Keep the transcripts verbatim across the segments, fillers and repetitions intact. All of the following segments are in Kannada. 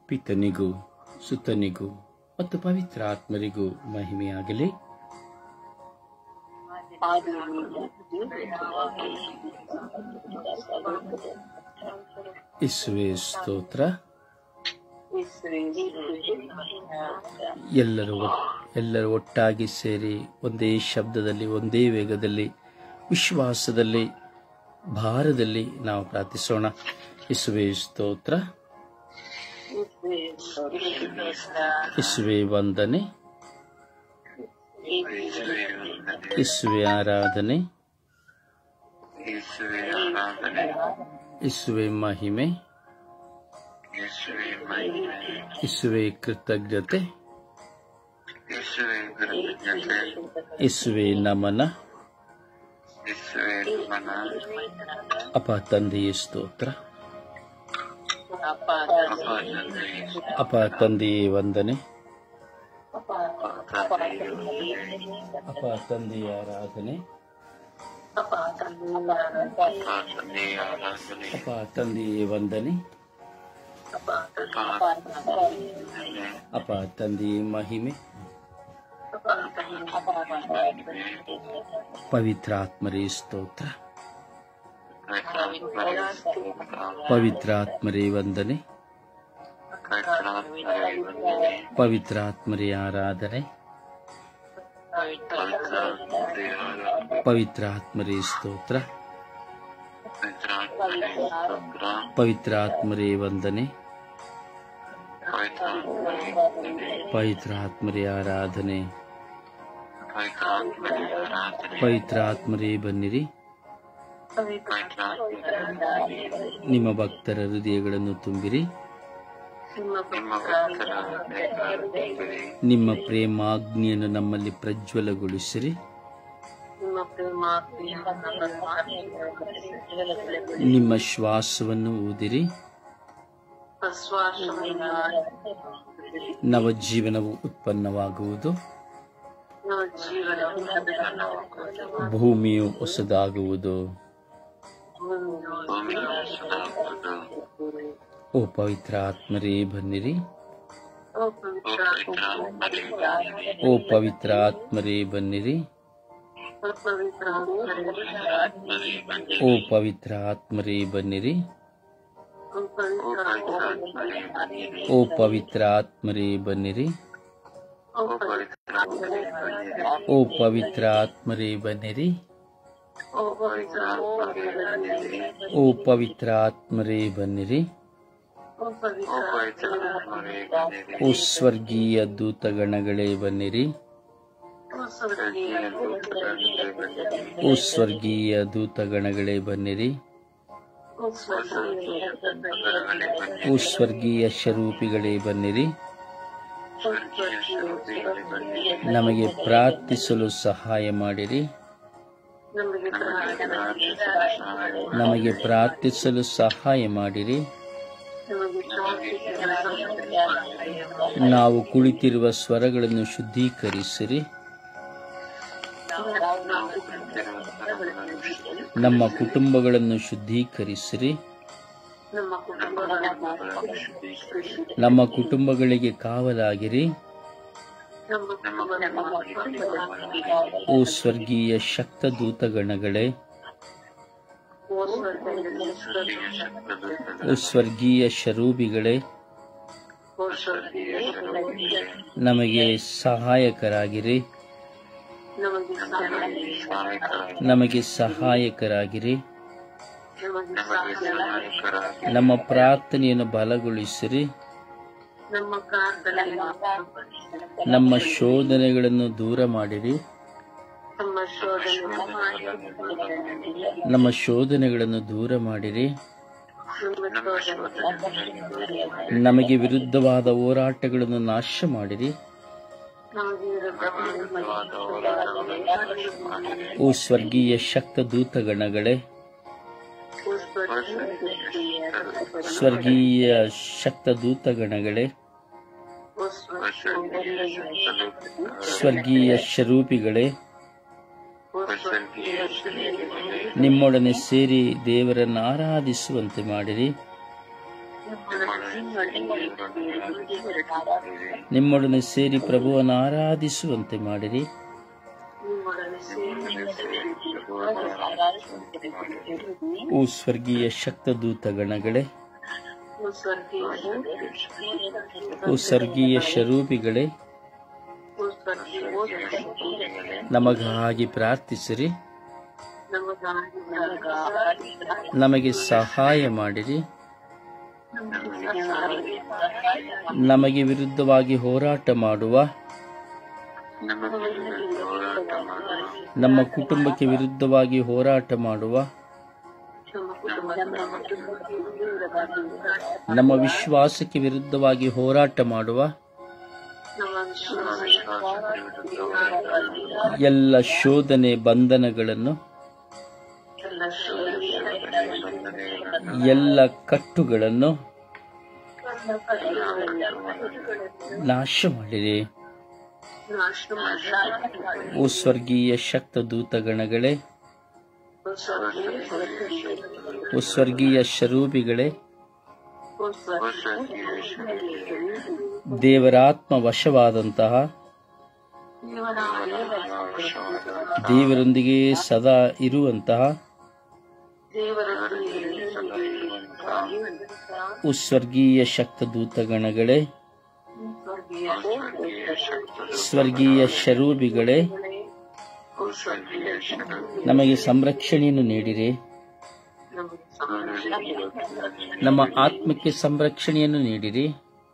ಪಿತನಿಗೂ ಸುತನಿಗೂ ಮತ್ತು ಪವಿತ್ರ ಆತ್ಮರಿಗೂ ಮಹಿಮೆಯಾಗಲಿ. ಯೇಸುವೇ ಸ್ತೋತ್ರ. ಎಲ್ಲರೂ ಎಲ್ಲರೂ ಒಟ್ಟಾಗಿ ಸೇರಿ ಒಂದೇ ಶಬ್ದದಲ್ಲಿ, ಒಂದೇ ವೇಗದಲ್ಲಿ, ವಿಶ್ವಾಸದಲ್ಲಿ, ಭಾರದಲ್ಲಿ ನಾವು ಪ್ರಾರ್ಥಿಸೋಣ. ಯೇಸುವೇ ಸ್ತೋತ್ರ, ಯೇಸುವೇ ವಂದನೆ, ಯೇಸುವೇ ಆರಾಧನೆ, ಯೇಸುವೇ ಮಹಿಮೆ, ಯೇಸುವೇ ಕೃತಜ್ಞತೆ, ಯೇಸುವೇ ನಮನ. ಅಪ್ಪ ತಂದೆಯೇ ಸ್ತೋತ್ರ, ಅಪ್ಪ ತಂದೆಯೇ ವಂದನೆ, ಅಪ್ಪ ತಂದೆಯ ಆರಾಧನೆ, ಅಪ್ಪ ತಂದೆಯೇ ವಂದನೆ, ಅಪ್ಪ ತಂದೆಯೇ ಮಹಿಮೆ. ಪವಿತ್ರಾತ್ಮರೇ ಸ್ತೋತ್ರ, ಪವಿತ್ರಾತ್ಮರೇ ವಂದನೆ, ಪವಿತ್ರಾತ್ಮರೇ ಆರಾಧನೆ, ಪವಿತ್ರಾತ್ಮರೇ ಸ್ತೋತ್ರ, ಪವಿತ್ರಾತ್ಮರೇ ವಂದನೆ, ಪವಿತ್ರಾತ್ಮರೇ ಆರಾಧನೆ, ಪವಿತ್ರಾತ್ಮರೇ ಬನ್ನಿರಿ. ನಿಮ್ಮ ಭಕ್ತರ ಹೃದಯಗಳನ್ನು ತುಂಬಿರಿ. ನಿಮ್ಮ ಪ್ರೇಮಾಗ್ನಿಯನ್ನು ನಮ್ಮಲ್ಲಿ ಪ್ರಜ್ವಲಗೊಳಿಸಿರಿ. ನಿಮ್ಮ ಶ್ವಾಸವನ್ನು ಊದಿರಿ. ನವಜೀವನವು ಉತ್ಪನ್ನವಾಗುವುದು. ಭೂಮಿಯು ಹೊಸದಾಗುವುದು. ಓ ಪವಿತ್ರ ಆತ್ಮರೇ ಬನ್ನಿರಿ. ಓ ಪವಿತ್ರ ಆತ್ಮರೇ ಬನ್ನಿರಿ. ಓ ಪವಿತ್ರ ಆತ್ಮರೇ ಬನ್ನಿರಿ. ಓ ಪವಿತ್ರ ಆತ್ಮರೇ ಬನ್ನಿರಿ. ಓ ಪವಿತ್ರ ಆತ್ಮರೇ ಬನ್ನಿರಿ. ಓ ಪವಿತ್ರ ಆತ್ಮರೇ ಬನ್ನಿರಿ. ಓ ಸ್ವರ್ಗೀಯ ದೂತಗಣಗಳೇ ಬನ್ನಿರಿ. ಓ ಸ್ವರ್ಗೀಯ ದೂತಗಣಗಳೇ ಬನ್ನಿರಿ. ಓ ಸ್ವರ್ಗೀಯ ಶರೂಪಿಗಳೇ ಬನ್ನಿರಿ. ನಮಗೆ ಪ್ರಾರ್ಥಿಸಲು ಸಹಾಯ ಮಾಡಿರಿ. ನಮಗೆ ಪ್ರಾರ್ಥಿಸಲು ಸಹಾಯ ಮಾಡಿರಿ. ನಾವು ಕುಳಿತಿರುವ ಸ್ವರಗಳನ್ನು ಶುದ್ಧೀಕರಿಸಿರಿ. ನಮ್ಮ ಕುಟುಂಬಗಳನ್ನು ಶುದ್ಧೀಕರಿಸಿರಿ. ನಮ್ಮ ಕುಟುಂಬಗಳಿಗೆ ಕಾವಲಾಗಿರಿ. ಓ ಸ್ವರ್ಗೀಯ ಶಕ್ತದೂತಗಣಗಳೇ, ಓ ಸ್ವರ್ಗೀಯ ಶರೂಬಿಗಳೇ, ನಮಗೆ ಸಹಾಯಕರಾಗಿರಿ. ನಮಗೆ ಸಹಾಯಕರಾಗಿರಿ. ನಮ್ಮ ಪ್ರಾರ್ಥನೆಯನ್ನು ಬಲಗೊಳಿಸಿರಿ. ನಮ್ಮ ಶೋಧನೆಗಳನ್ನು ದೂರ ಮಾಡಿರಿ. ನಮ್ಮ ಶೋಧನೆಗಳನ್ನು ದೂರ ಮಾಡಿರಿ. ನಮಗೆ ವಿರುದ್ಧವಾದ ಹೋರಾಟಗಳನ್ನು ನಾಶ ಮಾಡಿರಿ. ಓ ಸ್ವರ್ಗೀಯ ಶಕ್ತದೂತಗಣಗಳೇ, ಸ್ವರ್ಗೀಯ ಶಕ್ತದೂತಗಣಗಳೇ, ಸ್ವರ್ಗೀಯ ಶರೂಪಿಗಳೇ, ನಿಮ್ಮೊಡನೆ ಸೇರಿ ದೇವರನ್ನು ಆರಾಧಿಸುವಂತೆ ಮಾಡಿರಿ. ನಿಮ್ಮೊಡನೆ ಸೇರಿ ಪ್ರಭುವನ್ನು ಆರಾಧಿಸುವಂತೆ ಮಾಡಿರಿ. ಓ ಸ್ವರ್ಗೀಯ ಶಕ್ತದೂತಗಣಗಳೇ, ಓ ಸ್ವರ್ಗೀಯ ಶರೂಪಿಗಳೇ, ನಮಗಾಗಿ ಪ್ರಾರ್ಥಿಸಿರಿ, ನಮಗೆ ಸಹಾಯ ಮಾಡಿರಿ. ನಮಗೆ ವಿರುದ್ಧವಾಗಿ ಹೋರಾಟ ಮಾಡುವ, ನಮ್ಮ ಕುಟುಂಬಕ್ಕೆ ವಿರುದ್ಧವಾಗಿ ಹೋರಾಟ ಮಾಡುವ, ನಮ್ಮ ವಿಶ್ವಾಸಕ್ಕೆ ವಿರುದ್ಧವಾಗಿ ಹೋರಾಟ ಮಾಡುವ ಎಲ್ಲ ಶೋಧನೆ ಬಂಧನಗಳನ್ನು, ಎಲ್ಲ ಕಟ್ಟುಗಳನ್ನು ನಾಶ ಮಾಡಿರಿ. ಓ ಸ್ವರ್ಗೀಯ ಶಕ್ತದೂತಗಣಗಳೇ, ಓ ಸ್ವರ್ಗೀಯ ಶರೂಪಿಗಳೇ, ದೇವರಾತ್ಮ ವಶವಾದಂತಹ, ದೇವರೊಂದಿಗೆ ಸದಾ ಇರುವಂತಹ ಓ ಸ್ವರ್ಗೀಯ ಶಕ್ತದೂತಗಣಗಳೇ, ಸ್ವರ್ಗೀಯ ಶರೂಪಿಗಳೇ, ನಮಗೆ ಸಂರಕ್ಷಣೆಯನ್ನು ನೀಡಿರಿ. ನಮ್ಮ ಆತ್ಮಕ್ಕೆ ಸಂರಕ್ಷಣೆಯನ್ನು ನೀಡಿರಿ.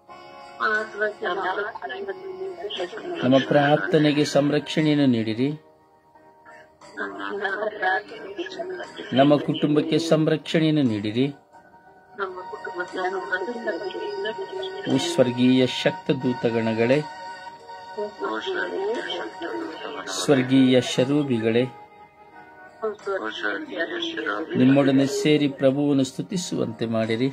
ನಮ್ಮ ಪ್ರಾರ್ಥನೆಗೆ ಸಂರಕ್ಷಣೆಯನ್ನು ನೀಡಿರಿ. ನಮ್ಮ ಕುಟುಂಬಕ್ಕೆ ಸಂರಕ್ಷಣೆಯನ್ನು ನೀಡಿರಿ. ಓ ಸ್ವರ್ಗೀಯ ಶಕ್ತದೂತಗಣಗಳೇ, ಸ್ವರ್ಗೀಯ ಶರೂಪಿಗಳೇ, ನಿಮ್ಮೊಡನೆ ಸೇರಿ ಪ್ರಭುವನ್ನು ಸ್ತುತಿಸುವಂತೆ ಮಾಡಿರಿ.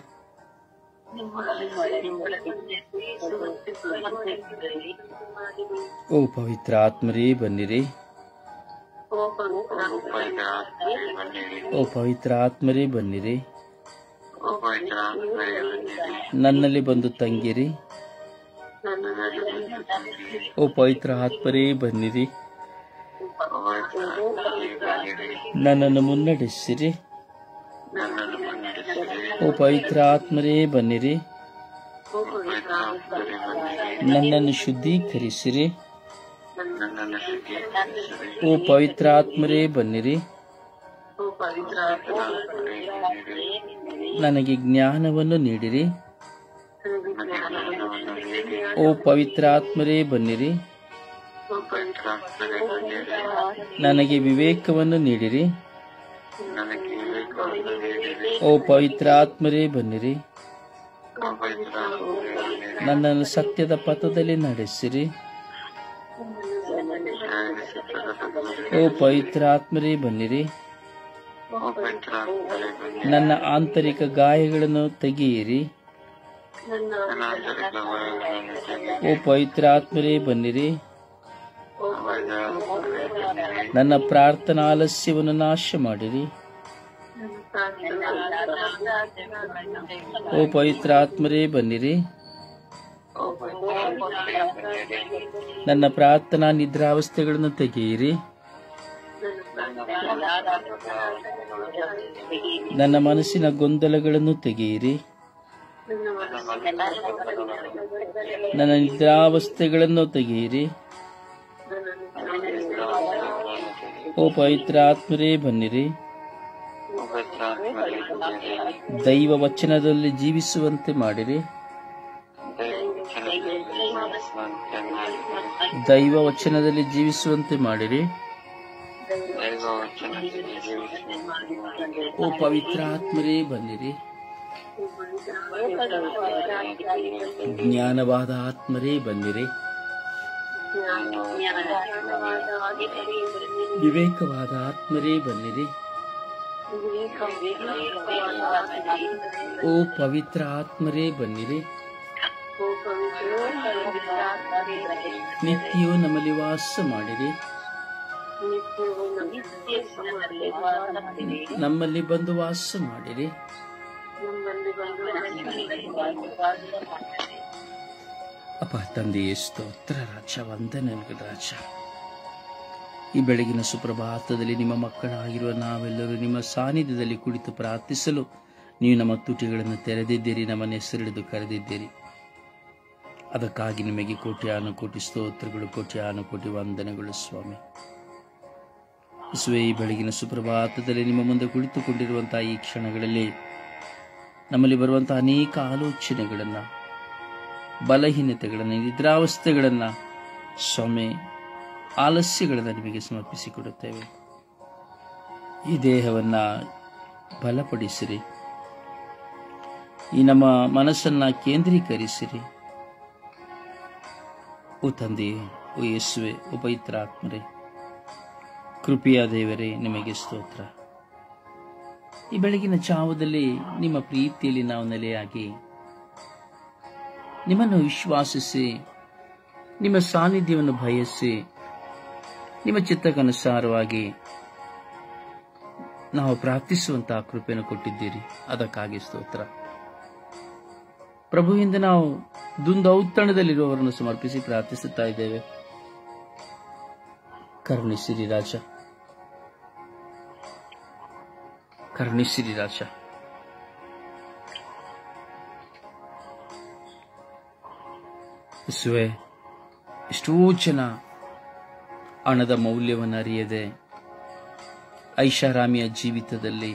ಓ ಪವಿತ್ರ ಆತ್ಮರೇ ಬನ್ನಿರಿ. ಓ ಪವಿತ್ರ ಆತ್ಮರೇ ಬನ್ನಿರಿ. ನನ್ನಲ್ಲಿ ಬಂದು ತಂಗಿರಿ. ಓ ಪವಿತ್ರ ಆತ್ಮರೇ ಬನ್ನಿರಿ. ನನ್ನನ್ನು ಮುನ್ನಡೆಸಿರಿ. ಓ ಪವಿತ್ರ ಆತ್ಮರೇ ಬನ್ನಿರಿ. ನನ್ನನ್ನು ಶುದ್ಧೀಕರಿಸಿರಿ. ಓ ಪವಿತ್ರ ಆತ್ಮರೇ ಬನ್ನಿರಿ. ನನಗೆ ಜ್ಞಾನವನ್ನು ನೀಡಿರಿ. ಓ ಪವಿತ್ರ ಆತ್ಮರೇ ಬನ್ನಿರಿ. ನನಗೆ ವಿವೇಕವನ್ನು ನೀಡಿರಿ. ಓ ಪವಿತ್ರ ಆತ್ಮರೇ ಬನ್ನಿರಿ. ನನ್ನನ್ನು ಸತ್ಯದ ಪಥದಲ್ಲಿ ನಡೆಸಿರಿ. ಓ ಪವಿತ್ರ ಆತ್ಮರೇ ಬನ್ನಿರಿ. ನನ್ನ ಆಂತರಿಕ ಗಾಯಗಳನ್ನು ತೆಗೆಯಿರಿ. ಓ ಪವಿತ್ರ ಆತ್ಮರೇ ಬನ್ನಿರಿ. ನನ್ನ ಪ್ರಾರ್ಥನಾ ಆಲಸ್ಯವನ್ನು ನಾಶ ಮಾಡಿರಿ. ಓ ಪವಿತ್ರ ಆತ್ಮರೇ ಬನ್ನಿರಿ. ನನ್ನ ಪ್ರಾರ್ಥನಾ ನಿದ್ರಾವಸ್ಥೆಗಳನ್ನು ತೆಗೆಯಿರಿ. ನನ್ನ ಮನಸ್ಸಿನ ಗೊಂದಲಗಳನ್ನು ತೆಗೆಯಿರಿ. ನನ್ನ ನಿದ್ರಾವಸ್ಥೆಗಳನ್ನು ತೆಗೆಯಿರಿ. ಓ ಪವಿತ್ರ ಆತ್ಮರೇ ಬನ್ನಿರಿ. ದೈವ ವಚನದಲ್ಲಿ ಜೀವಿಸುವಂತೆ ಮಾಡಿರಿ. ದೈವ ವಚನದಲ್ಲಿ ಜೀವಿಸುವಂತೆ ಮಾಡಿರಿ. ಓ ಪವಿತ್ರ ಆತ್ಮರೇ ಬನ್ನಿರಿ. ಜ್ಞಾನವಾದ ಆತ್ಮರೇ ಬನ್ನಿರಿ. ವಿವೇಕವಾದ ಆತ್ಮರೇ ಬನ್ನಿರಿ. ಓ ಪವಿತ್ರ ಆತ್ಮರೇ ಬನ್ನಿರಿ. ನಿತ್ಯವೂ ನಮ್ಮಲ್ಲಿ ವಾಸ ಮಾಡಿರಿ. ನಮ್ಮಲ್ಲಿ ಬಂದು ವಾಸ ಮಾಡಿರಿ. ಅಪ್ಪ ತಂದೆಯೇ ಸ್ತೋತ್ರ ರಾಜ, ವಂದನೆಗಳು ರಾಜ. ಈ ಬೆಳಗಿನ ಸುಪ್ರಭಾತದಲ್ಲಿ ನಿಮ್ಮ ಮಕ್ಕಳಾಗಿರುವ ನಾವೆಲ್ಲರೂ ನಿಮ್ಮ ಸಾನ್ನಿಧ್ಯದಲ್ಲಿ ಕುಳಿತು ಪ್ರಾರ್ಥಿಸಲು ನೀವು ನಮ್ಮ ತುಟಿಗಳನ್ನು ತೆರೆದಿದ್ದೀರಿ, ನಮ್ಮನ್ನು ಹೆಸರಿಡಿದು ಕರೆದಿದ್ದೀರಿ. ಅದಕ್ಕಾಗಿ ನಿಮಗೆ ಕೋಟ್ಯಾನು ಕೋಟಿ ಸ್ತೋತ್ರಗಳು, ಕೋಟ್ಯಾನು ಕೋಟಿ ವಂದನೆಗಳು ಸ್ವಾಮಿ. ಯೇಸುವೇ, ಈ ಬೆಳಗಿನ ಸುಪ್ರಭಾತದಲ್ಲಿ ನಿಮ್ಮ ಮುಂದೆ ಕುಳಿತುಕೊಂಡಿರುವಂತಹ ಈ ಕ್ಷಣಗಳಲ್ಲಿ ನಮ್ಮಲ್ಲಿ ಬರುವಂತಹ ಅನೇಕ ಆಲೋಚನೆಗಳನ್ನು, ಬಲಹೀನತೆಗಳನ್ನು, ನಿದ್ರಾವಸ್ಥೆಗಳನ್ನು ಸ್ವಾಮಿ, ಆಲಸ್ಯಗಳನ್ನು ನಿಮಗೆ ಸಮರ್ಪಿಸಿಕೊಡುತ್ತೇವೆ. ಈ ದೇಹವನ್ನು ಬಲಪಡಿಸಿರಿ, ಈ ನಮ್ಮ ಮನಸ್ಸನ್ನು ಕೇಂದ್ರೀಕರಿಸಿರಿ. ಓ ತಂದೆಯೇ, ಓ ಯೇಸುವೆ, ಓ ಪವಿತ್ರಾತ್ಮರೇ, ಕೃಪೆಯ ದೇವರೇ, ನಿಮಗೆ ಸ್ತೋತ್ರ. ಈ ಬೆಳಗಿನ ಜಾವದಲ್ಲಿ ನಿಮ್ಮ ಪ್ರೀತಿಯಲ್ಲಿ ನಾವು ನೆಲೆಯಾಗಿ ನಿಮ್ಮನ್ನು ವಿಶ್ವಾಸಿಸಿ, ನಿಮ್ಮ ಸಾನ್ನಿಧ್ಯವನ್ನು ಬಯಸಿ, ನಿಮ್ಮ ಚಿತ್ತಕ್ಕನುಸಾರವಾಗಿ ನಾವು ಪ್ರಾರ್ಥಿಸುವಂತಹ ಕೃಪೆಯನ್ನು ಕೊಟ್ಟಿದ್ದೀರಿ. ಅದಕ್ಕಾಗಿ ಸ್ತೋತ್ರ ಪ್ರಭುವಿಂದ ನಾವು ದುಂದೌತಣದಲ್ಲಿರುವವರನ್ನು ಸಮರ್ಪಿಸಿ ಪ್ರಾರ್ಥಿಸುತ್ತಾ ಇದ್ದೇವೆ. ಕರುಣಿಸಿರಿ ರಾಜ, ಕರುಣಿಸಿರಿ ರಾಜ. ಯೇಸುವೇ, ಎಷ್ಟೋ ಜನ ಹಣದ ಮೌಲ್ಯವನ್ನು ಅರಿಯದೆ ಐಷಾರಾಮಿಯ ಜೀವಿತದಲ್ಲಿ,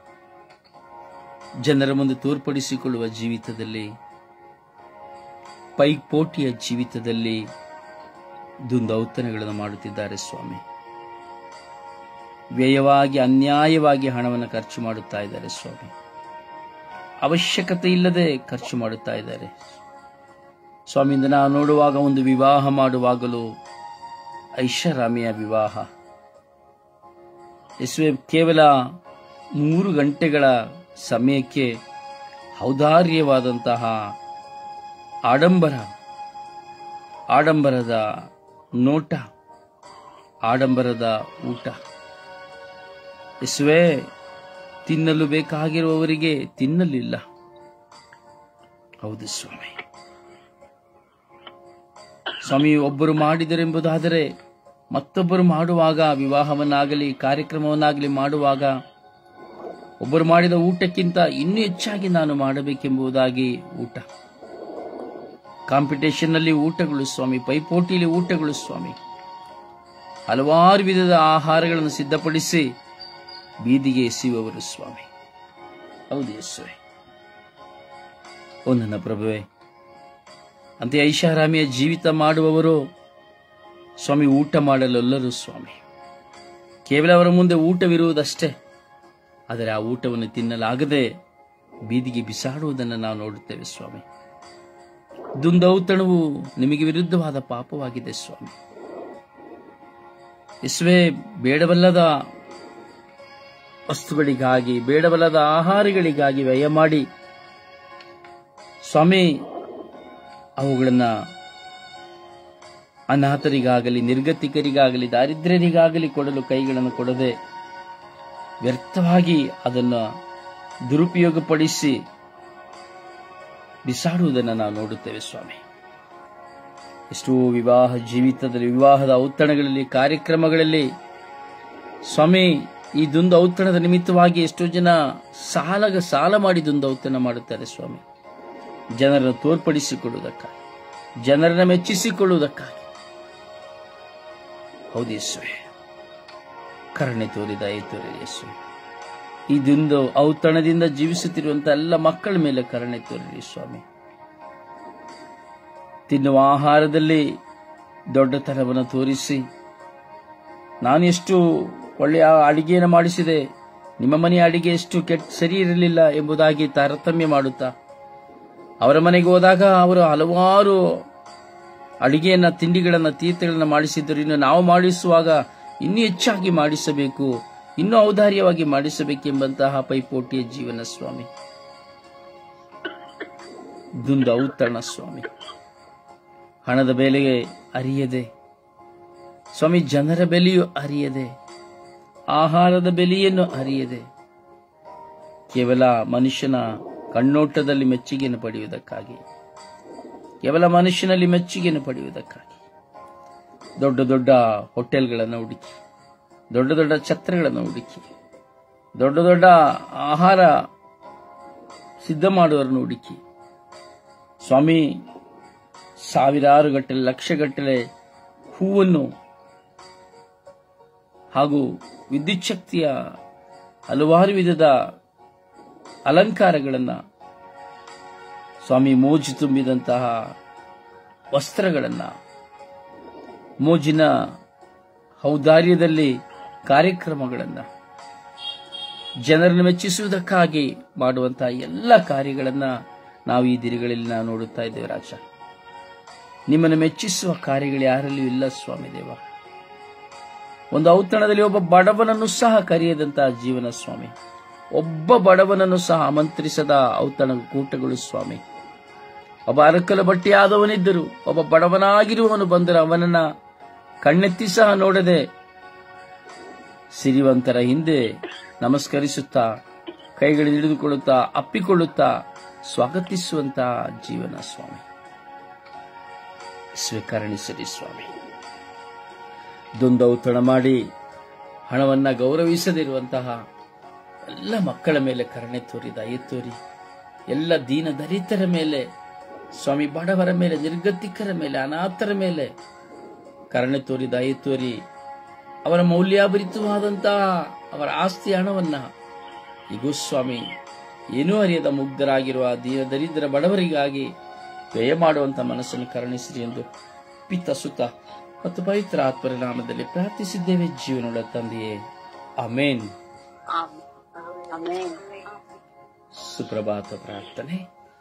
ಜನರ ಮುಂದೆ ತೋರ್ಪಡಿಸಿಕೊಳ್ಳುವ ಜೀವಿತದಲ್ಲಿ, ಪೈಪೋಟಿಯ ಜೀವಿತದಲ್ಲಿ ದುಂದೌತಣಗಳನ್ನು ಮಾಡುತ್ತಿದ್ದಾರೆ ಸ್ವಾಮಿ. ವ್ಯಯವಾಗಿ, ಅನ್ಯಾಯವಾಗಿ ಹಣವನ್ನು ಖರ್ಚು ಮಾಡುತ್ತಾ ಇದ್ದಾರೆ ಸ್ವಾಮಿ. ಅವಶ್ಯಕತೆ ಇಲ್ಲದೆ ಖರ್ಚು ಮಾಡುತ್ತಾ ಇದ್ದಾರೆ ಸ್ವಾಮಿಯಿಂದ. ನಾವು ನೋಡುವಾಗ ಒಂದು ವಿವಾಹ ಮಾಡುವಾಗಲೂ ಐಷಾರಾಮಿಯ ವಿವಾಹ, ಯೇಸುವೆ, ಕೇವಲ ಮೂರು ಗಂಟೆಗಳ ಸಮಯಕ್ಕೆ ಔದಾರ್ಯವಾದಂತಹ ಆಡಂಬರ, ಆಡಂಬರದ ನೋಟ, ಆಡಂಬರದ ಊಟ. ಯೇಸುವೆ, ತಿನ್ನಲು ಬೇಕಾಗಿರುವವರಿಗೆ ತಿನ್ನಲಿಲ್ಲ. ಹೌದು ಸ್ವಾಮಿ. ಸ್ವಾಮಿ, ಒಬ್ಬರು ಮಾಡಿದರೆಂಬುದಾದರೆ ಮತ್ತೊಬ್ಬರು ಮಾಡುವಾಗ, ವಿವಾಹವನ್ನಾಗಲಿ ಕಾರ್ಯಕ್ರಮವನ್ನಾಗಲಿ ಮಾಡುವಾಗ, ಒಬ್ಬರು ಮಾಡಿದ ಊಟಕ್ಕಿಂತ ಇನ್ನೂ ಹೆಚ್ಚಾಗಿ ನಾನು ಮಾಡಬೇಕೆಂಬುದಾಗಿ ಊಟ, ಕಾಂಪಿಟೇಷನ್ ನಲ್ಲಿ ಊಟಗಳು ಸ್ವಾಮಿ, ಪೈಪೋಟಿಯಲ್ಲಿ ಊಟಗಳು ಸ್ವಾಮಿ, ಹಲವಾರು ವಿಧದ ಆಹಾರಗಳನ್ನು ಸಿದ್ಧಪಡಿಸಿ ಬೀದಿಗೆ ಎಸೆಯುವವರು ಸ್ವಾಮಿ. ಹೌದು ಯೇಸುವೆ. ಓ ನನ್ನ ಪ್ರಭುವೇ, ಅಂತೆ ಐಷಾರಾಮಿಯ ಜೀವಿತ ಮಾಡುವವರು ಸ್ವಾಮಿ ಊಟ ಮಾಡಲೊಲ್ಲರು ಸ್ವಾಮಿ. ಕೇವಲ ಅವರ ಮುಂದೆ ಊಟವಿರುವುದಷ್ಟೇ, ಆದರೆ ಆ ಊಟವನ್ನು ತಿನ್ನಲಾಗದೆ ಬೀದಿಗೆ ಬಿಸಾಡುವುದನ್ನು ನಾವು ನೋಡುತ್ತೇವೆ ಸ್ವಾಮಿ. ದುಂದೌತಣವು ನಿಮಗೆ ವಿರುದ್ಧವಾದ ಪಾಪವಾಗಿದೆ ಸ್ವಾಮಿ. ಯೇಸುವೇ, ಬೇಡವಲ್ಲದ ವಸ್ತುಗಳಿಗಾಗಿ, ಬೇಡವಲ್ಲದ ಆಹಾರಗಳಿಗಾಗಿ ವ್ಯಯ ಮಾಡಿ ಸ್ವಾಮಿ, ಅವುಗಳನ್ನು ಅನಾಥರಿಗಾಗಲಿ, ನಿರ್ಗತಿಕರಿಗಾಗಲಿ, ದಾರಿದ್ರ್ಯರಿಗಾಗಲಿ ಕೊಡಲು ಕೈಗಳನ್ನು ಕೊಡದೆ ವ್ಯರ್ಥವಾಗಿ ಅದನ್ನು ದುರುಪಯೋಗಪಡಿಸಿ ಬಿಸಾಡುವುದನ್ನು ನಾವು ನೋಡುತ್ತೇವೆ ಸ್ವಾಮಿ. ಎಷ್ಟೋ ವಿವಾಹ ಜೀವಿತದಲ್ಲಿ, ವಿವಾಹದ ಔತಣಗಳಲ್ಲಿ, ಕಾರ್ಯಕ್ರಮಗಳಲ್ಲಿ ಸ್ವಾಮಿ, ಈ ದುಂದು ಔತಣದ ನಿಮಿತ್ತವಾಗಿ ಎಷ್ಟೋ ಜನ ಸಾಲ ಸಾಲ ಮಾಡಿ ದುಂದು ಔತಣ ಮಾಡುತ್ತಾರೆ ಸ್ವಾಮಿ. ಜನರನ್ನು ತೋರ್ಪಡಿಸಿಕೊಳ್ಳುವುದಕ್ಕಾಗಿ, ಜನರನ್ನು ಮೆಚ್ಚಿಸಿಕೊಳ್ಳುವುದಕ್ಕಾಗಿ. ಹೌದು ಯೇಸುವೆ, ಕರುಣೆ ತೋರಿದ ತೋರಿ ಯೇಸುವೆ. ಈ ದುಂದು ಔತಣದಿಂದ ಜೀವಿಸುತ್ತಿರುವಂತಹ ಎಲ್ಲ ಮಕ್ಕಳ ಮೇಲೆ ಕರುಣೆ ತೋರಿರಿ ಸ್ವಾಮಿ. ತಿನ್ನುವ ಆಹಾರದಲ್ಲಿ ದೊಡ್ಡತನವನ್ನು ತೋರಿಸಿ, ನಾನು ಎಷ್ಟು ಒಳ್ಳೆಯ ಅಡಿಗೆಯನ್ನು ಮಾಡಿಸಿದೆ, ನಿಮ್ಮ ಮನೆಯ ಅಡಿಗೆ ಎಷ್ಟು ಕೆಟ್ಟ ಸರಿ ಇರಲಿಲ್ಲ ಎಂಬುದಾಗಿ ತಾರತಮ್ಯ ಮಾಡುತ್ತಾ, ಅವರ ಮನೆಗೆ ಹೋದಾಗ ಅವರು ಹಲವಾರು ಅಡಿಗೆಯನ್ನ, ತಿಂಡಿಗಳನ್ನ, ತೀರ್ಥಗಳನ್ನ ಮಾಡಿಸಿದ್ದರು. ಇನ್ನು ನಾವು ಮಾಡಿಸುವಾಗ ಇನ್ನೂ ಹೆಚ್ಚಾಗಿ ಮಾಡಿಸಬೇಕು, ಇನ್ನೂ ಔದಾರ್ಯವಾಗಿ ಮಾಡಿಸಬೇಕೆಂಬಂತಹ ಪೈಪೋಟಿಯ ಜೀವನ ಸ್ವಾಮಿ. ದುಂದು ಔತಣ ಸ್ವಾಮಿ. ಹಣದ ಬೆಲೆಗೆ ಅರಿಯದೆ ಸ್ವಾಮಿ, ಜನರ ಬೆಲೆಯು ಅರಿಯದೆ, ಆಹಾರದ ಬೆಲೆಯನ್ನು ಅರಿಯದೆ, ಕೇವಲ ಮನುಷ್ಯನ ಕಣ್ಣೋಟದಲ್ಲಿ ಮೆಚ್ಚುಗೆಯನ್ನು ಪಡೆಯುವುದಕ್ಕಾಗಿ, ಕೇವಲ ಮನುಷ್ಯನಲ್ಲಿ ಮೆಚ್ಚುಗೆಯನ್ನು ಪಡೆಯುವುದಕ್ಕಾಗಿ ದೊಡ್ಡ ದೊಡ್ಡ ಹೋಟೆಲ್ಗಳನ್ನು ಹುಡುಕಿ, ದೊಡ್ಡ ದೊಡ್ಡ ಛತ್ರಗಳನ್ನು ಹುಡುಕಿ, ದೊಡ್ಡ ದೊಡ್ಡ ಆಹಾರ ಸಿದ್ಧ ಮಾಡುವವರನ್ನು ಹುಡುಕಿ, ಸ್ವಾಮಿ ಸಾವಿರಾರು ಗಟ್ಟಲೆ ಲಕ್ಷಗಟ್ಟಲೆ ಹೂವನ್ನು ಹಾಗೂ ವಿದ್ಯುತ್ ಶಕ್ತಿಯ ಹಲವಾರು ವಿಧದ ಅಲಂಕಾರಗಳನ್ನು, ಸ್ವಾಮಿ ಮೋಜು ತುಂಬಿದಂತಹ ವಸ್ತ್ರಗಳನ್ನು, ಮೋಜಿನ ಔದಾರ್ಯದಲ್ಲಿ ಕಾರ್ಯಕ್ರಮಗಳನ್ನು, ಜನರನ್ನು ಮೆಚ್ಚಿಸುವುದಕ್ಕಾಗಿ ಮಾಡುವಂತಹ ಎಲ್ಲ ಕಾರ್ಯಗಳನ್ನು ನಾವು ಈ ದಿನಗಳಲ್ಲಿ ನಾವು ನೋಡುತ್ತಾ ಇದ್ದೇವೆ. ರಾಜ, ನಿಮ್ಮನ್ನು ಮೆಚ್ಚಿಸುವ ಕಾರ್ಯಗಳು ಯಾರಲ್ಲಿಯೂ ಇಲ್ಲ ಸ್ವಾಮಿ ದೇವ. ಒಂದು ಔತಣದಲ್ಲಿ ಒಬ್ಬ ಬಡವನನ್ನು ಸಹ ಕರೆಯದಂತಹ ಜೀವನ ಸ್ವಾಮಿ, ಒಬ್ಬ ಬಡವನನ್ನು ಸಹ ಆಮಂತ್ರಿಸದ ಔತಣ ಕೂಟಗಳು ಸ್ವಾಮಿ. ಒಬ್ಬ ಅರಕಲ ಬಟ್ಟೆಯಾದವನಿದ್ದರು, ಒಬ್ಬ ಬಡವನಾಗಿರುವವನು ಬಂದರೆ ಅವನನ್ನ ಕಣ್ಣೆತ್ತಿ ಸಹ ನೋಡದೆ ಸಿರಿವಂತರ ಹಿಂದೆ ನಮಸ್ಕರಿಸುತ್ತಾ, ಕೈಗಳು ಹಿಡಿದುಕೊಳ್ಳುತ್ತಾ, ಅಪ್ಪಿಕೊಳ್ಳುತ್ತಾ ಸ್ವಾಗತಿಸುವಂತಹ ಜೀವನ ಸ್ವಾಮಿ. ಸ್ವೀಕರಣಿಸಲಿ ಸ್ವಾಮಿ. ದುಂದೌತಣ ಮಾಡಿ ಹಣವನ್ನ ಗೌರವಿಸದಿರುವಂತಹ ಎಲ್ಲ ಮಕ್ಕಳ ಮೇಲೆ ಕರುಣೆ ತೋರಿ, ದಯೆ ತೋರಿ, ಎಲ್ಲ ದೀನ ದಲಿತರ ಮೇಲೆ ಸ್ವಾಮಿ, ಬಡವರ ಮೇಲೆ, ನಿರ್ಗತಿಕರ ಮೇಲೆ, ಅನಾಥರ ಮೇಲೆ ಕರುಣೆ ತೋರಿ, ದಯೆ ತೋರಿ, ಅವರ ಮೌಲ್ಯಾಭರಿತವಾದಂತಹ ಅವರ ಆಸ್ತಿ ಹಣವನ್ನ ಈಗೂ ಸ್ವಾಮಿ ಏನೂ ಅರಿಯದ ಮುಗ್ಧರಾಗಿರುವ ದೀನ ದರಿದ್ರ ಬಡವರಿಗಾಗಿ ವ್ಯಯ ಮಾಡುವಂತಹ ಮನಸ್ಸನ್ನು ಕರುಣಿಸಿರಿ ಎಂದು ಪಿತ, ಸುತ ಮತ್ತು ಪವಿತ್ರ ಆತ್ಮರ ನಾಮದಲ್ಲಿ ಪ್ರಾರ್ಥಿಸಿದ್ದೇವೆ ಜೀವನದ ತಂದೆಯೇ, ಆಮೇನ್. ಸುಪ್ರಭಾತ ಪ್ರಾರ್ಥನೆ.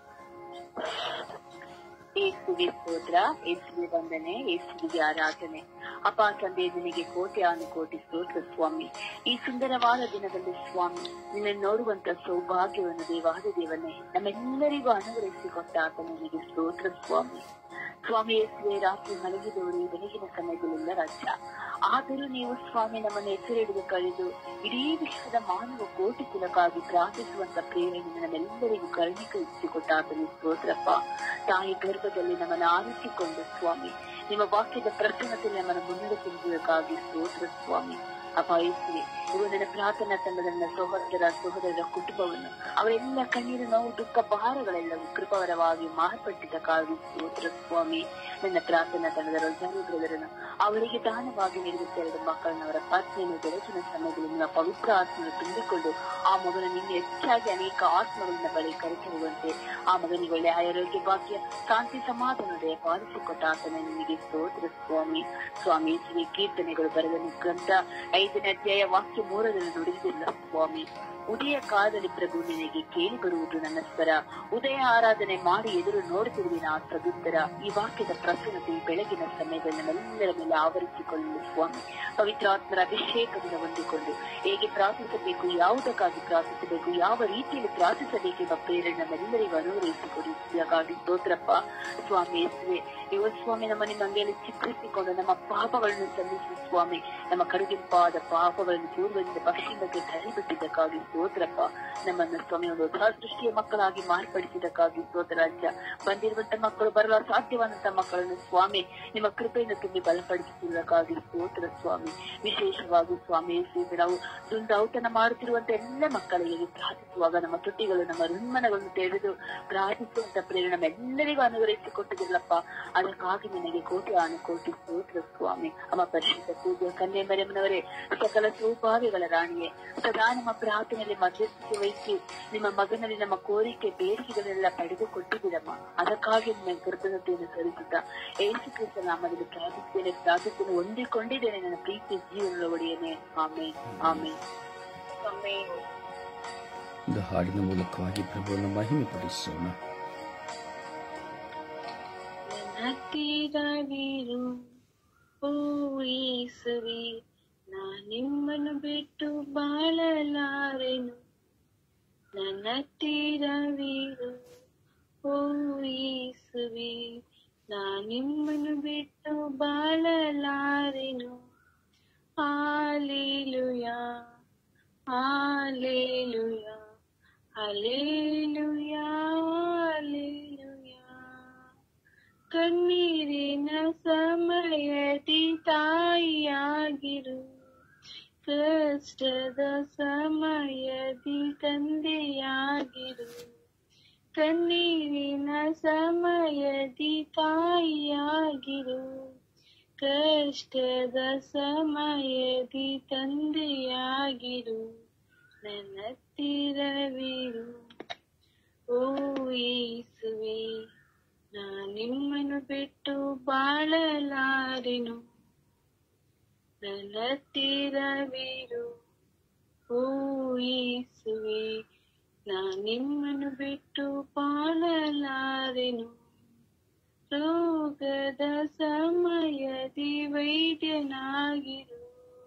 ಯೇಸುವಿಗೆ ಸ್ತೋತ್ರ, ಯೇಸುವಿಗೆ ವಂದನೆ, ಯೇಸುವಿಗೆ ಆರಾಧನೆ. ಅಪ್ಪ ತಂದೆ, ನಿನಗೆ ಕೋಟಿ ಅನುಕೋಟಿ ಸ್ತೋತ್ರ ಸ್ವಾಮಿ. ಈ ಸುಂದರವಾದ ದಿನದಲ್ಲಿ ಸ್ವಾಮಿ ನಿನ್ನ ನೋಡುವಂತ ಸೌಭಾಗ್ಯವನ್ನು ದೇವಾದ ದೇವನೇ ನಮ್ಮೆಲ್ಲರಿಗೂ ಅನುಗ್ರಹಿಸಿಕೊಟ್ಟ ಆತ ನಿನಗೆ ಸ್ತೋತ್ರ ಸ್ವಾಮಿ. ಸ್ವಾಮಿ ಯೇಸುವೆ, ರಾತ್ರಿ ಮಲಗಿದವರು ಬೆಳಗಿನ ಸಮಯದಲ್ಲಿಲ್ಲ ರಾಜ್ಯ. ಆದರೂ ನೀವು ಸ್ವಾಮಿ ನಮ್ಮನ್ನು ಎಚ್ಚರ ಹಿಡಿದು ಕಳೆದು ಇಡೀ ವಿಶ್ವದ ಮಾನವ ಕೋಟಿ ಕುಲಕ್ಕಾಗಿ ಪ್ರಾರ್ಥಿಸುವಂತ ಪ್ರೇರಣೆ ನಮ್ಮೆಲ್ಲರಿಗೂ ಕರುಣಿಸಿಕೊಟ್ಟ ಆತನಿಗೆ ಸ್ತೋತ್ರಪ್ಪ. ತಾಯಿ ಗರ್ಭದಲ್ಲಿ ನಮ್ಮನ್ನು ಆರಿಸಿಕೊಂಡು ಸ್ವಾಮಿ ನಿಮ್ಮ ವಾಕ್ಯದ ಪ್ರಸನ್ನದಲ್ಲಿ ನಮ್ಮನ್ನು ಮುನ್ನಡೆಸುವುದಕ್ಕಾಗಿ ಸ್ತೋತ್ರ ಸ್ವಾಮಿ. ಅಪಾಯಿಸಿದೆ ಇವು ನನ್ನ ಪ್ರಾರ್ಥನಾ ತಂಡದ ನನ್ನ ಸಹೋದರ ಸಹೋದರರ ಕುಟುಂಬವನ್ನು, ಅವರೆಲ್ಲ ಕಣ್ಣೀರು ನೋವು ದುಃಖ ಭಾರಗಳೆಲ್ಲವೂ ಕೃಪವರವಾಗಿ ಮಾರ್ಪಟ್ಟಿದ್ದಕ್ಕಾಗಿ ಸ್ತೋತ್ರ ಸ್ವಾಮಿ. ನನ್ನ ಪ್ರಾರ್ಥನಾ ತಂಡದ ರೋಜಾರಿ ಬ್ರದರನ್ನು, ಅವರಿಗೆ ದಾನವಾಗಿ ನೀಡಿದ ಎರಡು ಮಕ್ಕಳನ್ನು, ಅವರ ಪತ್ನಿಯನ್ನು ಬೆಳಕಿನ ಸಮಯದಲ್ಲಿ ನಿಮ್ಮ ಪವಿತ್ರ ಆತ್ಮನ್ನು ತುಂಬಿಕೊಂಡು ಆ ಮಗನನ್ನು ಇನ್ನೂ ಹೆಚ್ಚಾಗಿ ಅನೇಕ ಆತ್ಮಗಳಿಂದ ಬಳಿ ಕರೆತರುವಂತೆ ಆ ಮಗನಿಗೆ ಒಳ್ಳೆ ಆರೋಗ್ಯ ಭಾಗ್ಯ ಶಾಂತಿ ಸಮಾಧಾನದ ಪಾಲಿಸಿಕೊಟ್ಟ ಆತನ ನಿಮಗೆ ಸ್ತೋತ್ರ ಸ್ವಾಮಿ. ಸ್ವಾಮಿ ಶ್ರೀ ಕೀರ್ತನೆಗಳು ಬರೆದ ಗ್ರಂಥ ಐದನೇ ಅಧ್ಯಾಯ ವಾಕ್ಯ ಮೂರರಲ್ಲಿ ನುಡಿದಿಲ್ಲ ಸ್ವಾಮಿ. ಉದಯ ಕಾಲದಲ್ಲಿ ಪ್ರಭು ನಿನಗೆ ಕೇಳಿ ಬರುವುದು ನನ್ನ ಸ್ವರ, ಉದಯ ಆರಾಧನೆ ಮಾಡಿ ಎದುರು ನೋಡುತ್ತಿರುವಿನ ಆ ಸದುತ್ತರ. ಈ ವಾಕ್ಯದ ಪ್ರಸನ್ನತೆ ಬೆಳಗಿನ ಸಮಯದಲ್ಲಿ ನಮ್ಮೆಲ್ಲರ ಮೇಲೆ ಆವರಿಸಿಕೊಳ್ಳಲು ಸ್ವಾಮಿ. ಪವಿತ್ರಾತ್ಮರ ಅಭಿಷೇಕದಿಂದ ಹೊಂದಿಕೊಂಡು ಹೇಗೆ ಪ್ರಾರ್ಥಿಸಬೇಕು, ಯಾವುದಕ್ಕಾಗಿ ಪ್ರಾರ್ಥಿಸಬೇಕು, ಯಾವ ರೀತಿಯಲ್ಲಿ ಪ್ರಾರ್ಥಿಸಬೇಕೆಂಬ ಪ್ರೇರಣೆ ನಮ್ಮೆಲ್ಲರಿಗೂ ಅನುಗ್ರಹಿಸಿಕೊಡಿಗಾಗಿ ಸ್ತೋತ್ರಪ್ಪ ಸ್ವಾಮಿ. ಯೇಸುವೆ, ಇವ ಸ್ವಾಮಿ ನಮ್ಮ ನಿಮ್ಮ ಅಂಗೈಯಲ್ಲಿ ಚಿತ್ರಿಸಿಕೊಂಡು ನಮ್ಮ ಪಾಪಗಳನ್ನು ಸಲ್ಲಿಸಿ ಸ್ವಾಮಿ, ನಮ್ಮ ಕಡುಗೆಂಪಾದ ಪಾಪಗಳನ್ನು ಪೂರ್ವದಿಂದ ಪಶ್ಚಿಮಕ್ಕೆ ತರಿಬಿಟ್ಟಿದ್ದಕ್ಕಾಗಿ ಸ್ತೋತ್ರಪ್ಪ. ನಮ್ಮನ್ನು ಸ್ವಾಮಿ ಒಂದು ಹೊಸ ಸೃಷ್ಟಿಯ ಮಕ್ಕಳಾಗಿ ಮಾರ್ಪಡಿಸಿದಕ್ಕಾಗಿ ಸ್ತೋತ್ರ ರಾಜ್ಯ. ಬಂದಿರುವಂತ ಮಕ್ಕಳು, ಬರಲು ಅಸಾಧ್ಯವಾದಂತಹ ಮಕ್ಕಳನ್ನು ಸ್ವಾಮಿ ನಿಮ್ಮ ಕೃಪೆಯನ್ನು ತುಂಬಿ ಬಲಪಡಿಸುವುದಕ್ಕಾಗಿ ಸ್ತೋತ್ರ ಸ್ವಾಮಿ. ವಿಶೇಷವಾಗಿ ಸ್ವಾಮಿ ನಾವು ದುಂದೌತಣ ಮಾಡುತ್ತಿರುವಂತ ಎಲ್ಲ ಮಕ್ಕಳಿಗೆ ಪ್ರಾರ್ಥಿಸುವಾಗ ನಮ್ಮ ತುಟಿಗಳು, ನಮ್ಮ ಋನ್ಮನಗಳನ್ನು ತೆರೆದು ಪ್ರಾರ್ಥಿಸುವಂತ ಪ್ರೇರಣೆ ನಮ್ಮೆಲ್ಲರಿಗೂ ಅನುಗ್ರಹಿಸಿಕೊಟ್ಟಿದ್ದಿಲ್ಲಪ್ಪ. ಅದಕ್ಕಾಗಿ ನಿನಗೆ ಕೋಟಿ ಅನುಕೋಟಿ ಸ್ತೋತ್ರ ಸ್ವಾಮಿ. ಅಮ್ಮ ಪರಿಶುದ್ಧ ಪೂಜೆ ಕನ್ಯೆ ಮರಿಯಮ್ಮನವರೇ, ಸಕಲ ಸೌಭಾಗ್ಯಗಳ ರಾಣಿಯೇ, ಸದಾ ನಮ್ಮ ಪ್ರಾರ್ಥನೆಯಲ್ಲಿ ಮಧ್ಯಸ್ಥಿಕೆ ವಹಿಸಿ ನಿಮ್ಮ ಮಗನಲ್ಲಿ ನಮ್ಮ ಕೋರಿಕೆ ಬೇಡಿಕೆಗಳೆಲ್ಲ ಪಡೆದುಕೊಟ್ಟಿದ್ದೀರಮ್ಮ. ಅದಕ್ಕಾಗಿ ನಿಮ್ಮ ಕೃತಜ್ಞತೆಯನ್ನು ಸಲ್ಲಿಸುತ್ತಾ ಯೇಸು ಕ್ರಿಸ್ತ ನಾಮದಲ್ಲಿ ಪ್ರಾರ್ಥಿಸುತ್ತೇನೆ, ಪ್ರಾರ್ಥನೆ ಹೊಂದಿಕೊಂಡಿದ್ದೇನೆ ನನ್ನ ಪ್ರೀತಿ ಜೀವನದ ಒಡೆಯನೇ. ಆಮೇನ್, ಆಮೇನ್, ಆಮೇನ್. ಒಂದು ಹಾಡಿನ ಮೂಲಕವಾಗಿ ಪ್ರಭುವನ್ನು ಮಹಿಮೆ ಪಡಿಸೋಣ. ಹತ್ತಿರವಿರು ಓ ಯೇಸುವೇ, ನಾ ನಿಮ್ಮನ್ನು ಬಿಟ್ಟು ಬಾಳಲಾರೆನು. ನನ್ನ ಹತ್ತಿರವಿರು ಓ ಯೇಸುವೇ, ನಾ ನಿಮ್ಮನ್ನು ಬಿಟ್ಟು ಬಾಳಲಾರೆನು. ಹಾಲೆಲೂಯಾ, ಹಾಲೆಲೂಯಾ, ಹಾಲೆಲೂಯಾ, ತಾಯಿಯಾಗಿರು, ಕಷ್ಟದ ಸಮಯದಿ ತಂದೆಯಾಗಿರು, ಕಣ್ಣೀರಿನ ಸಮಯದಿ ತಾಯಿಯಾಗಿರು, ಕಷ್ಟದ ಸಮಯದಿ ತಂದೆಯಾಗಿರು, ನನ್ನತ್ತಿರವಿರು. ಓ ಯೇಸುವೆ, ನಾ ನಿಮ್ಮನ್ನು ಬಿಟ್ಟು ಬಾಳಲಾರೆನು, ನನ್ನತ್ತಿರವಿರು. ಓ ಯೇಸುವೆ, ನಾ ನಿಮ್ಮನ್ನು ಬಿಟ್ಟು ಬಾಳಲಾರೆನು, ರೋಗದ ಸಮಯದಿ ವೈದ್ಯನಾಗಿರು,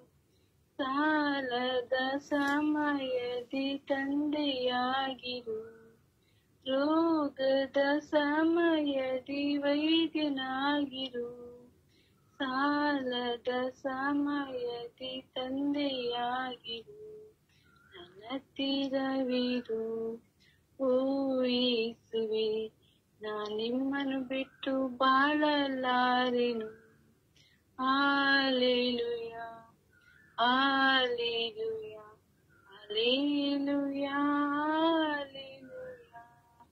ಸಾಲದ ಸಮಯದಿ ತಂದೆಯಾಗಿರು, ರೋಗದ ಸಮಯದಿ ವೈದ್ಯನಾಗಿರು, ಸಾಲದ ಸಮಯದಿ ತಂದೆಯಾಗಿರು, ನನ್ನತ್ತಿರವಿರು. ಓ ಯೇಸುವೆ, ನಾ ನಿಮ್ಮನ್ನು ಬಿಟ್ಟು ಬಾಳಲಾರೆನು. Hallelujah, hallelujah, hallelujah, hallelujah.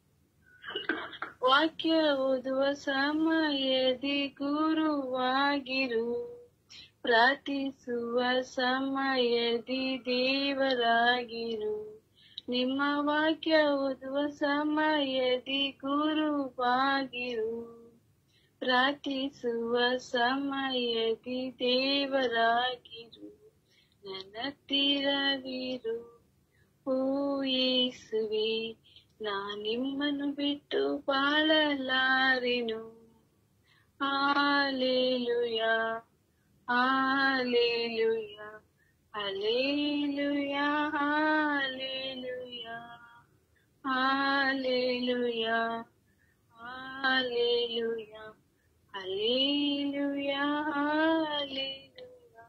ವಾಕ್ಯ ಓದುವ ಸಮಯದಿ ಗುರುವಾಗಿರು, ಪ್ರಾರ್ಥಿಸುವ ಸಮಯದಿ ದೇವರಾಗಿರು, ನಿಮ್ಮ ವಾಕ್ಯ ಓದುವ ಸಮಯದಿ ಗುರುವಾಗಿರು, ಪ್ರಾರ್ಥಿಸುವ ಸಮಯದಿ ದೇವರಾಗಿರು, ನನ್ನತ್ತಿರವಿರು. ಓ ಯೇಸುವೆ, ನಾ ನಿಮ್ಮನ್ನು ಬಿಟ್ಟು ಬಾಳಲಾರೆನು. Hallelujah, hallelujah, hallelujah, hallelujah, hallelujah, hallelujah, hallelujah, hallelujah.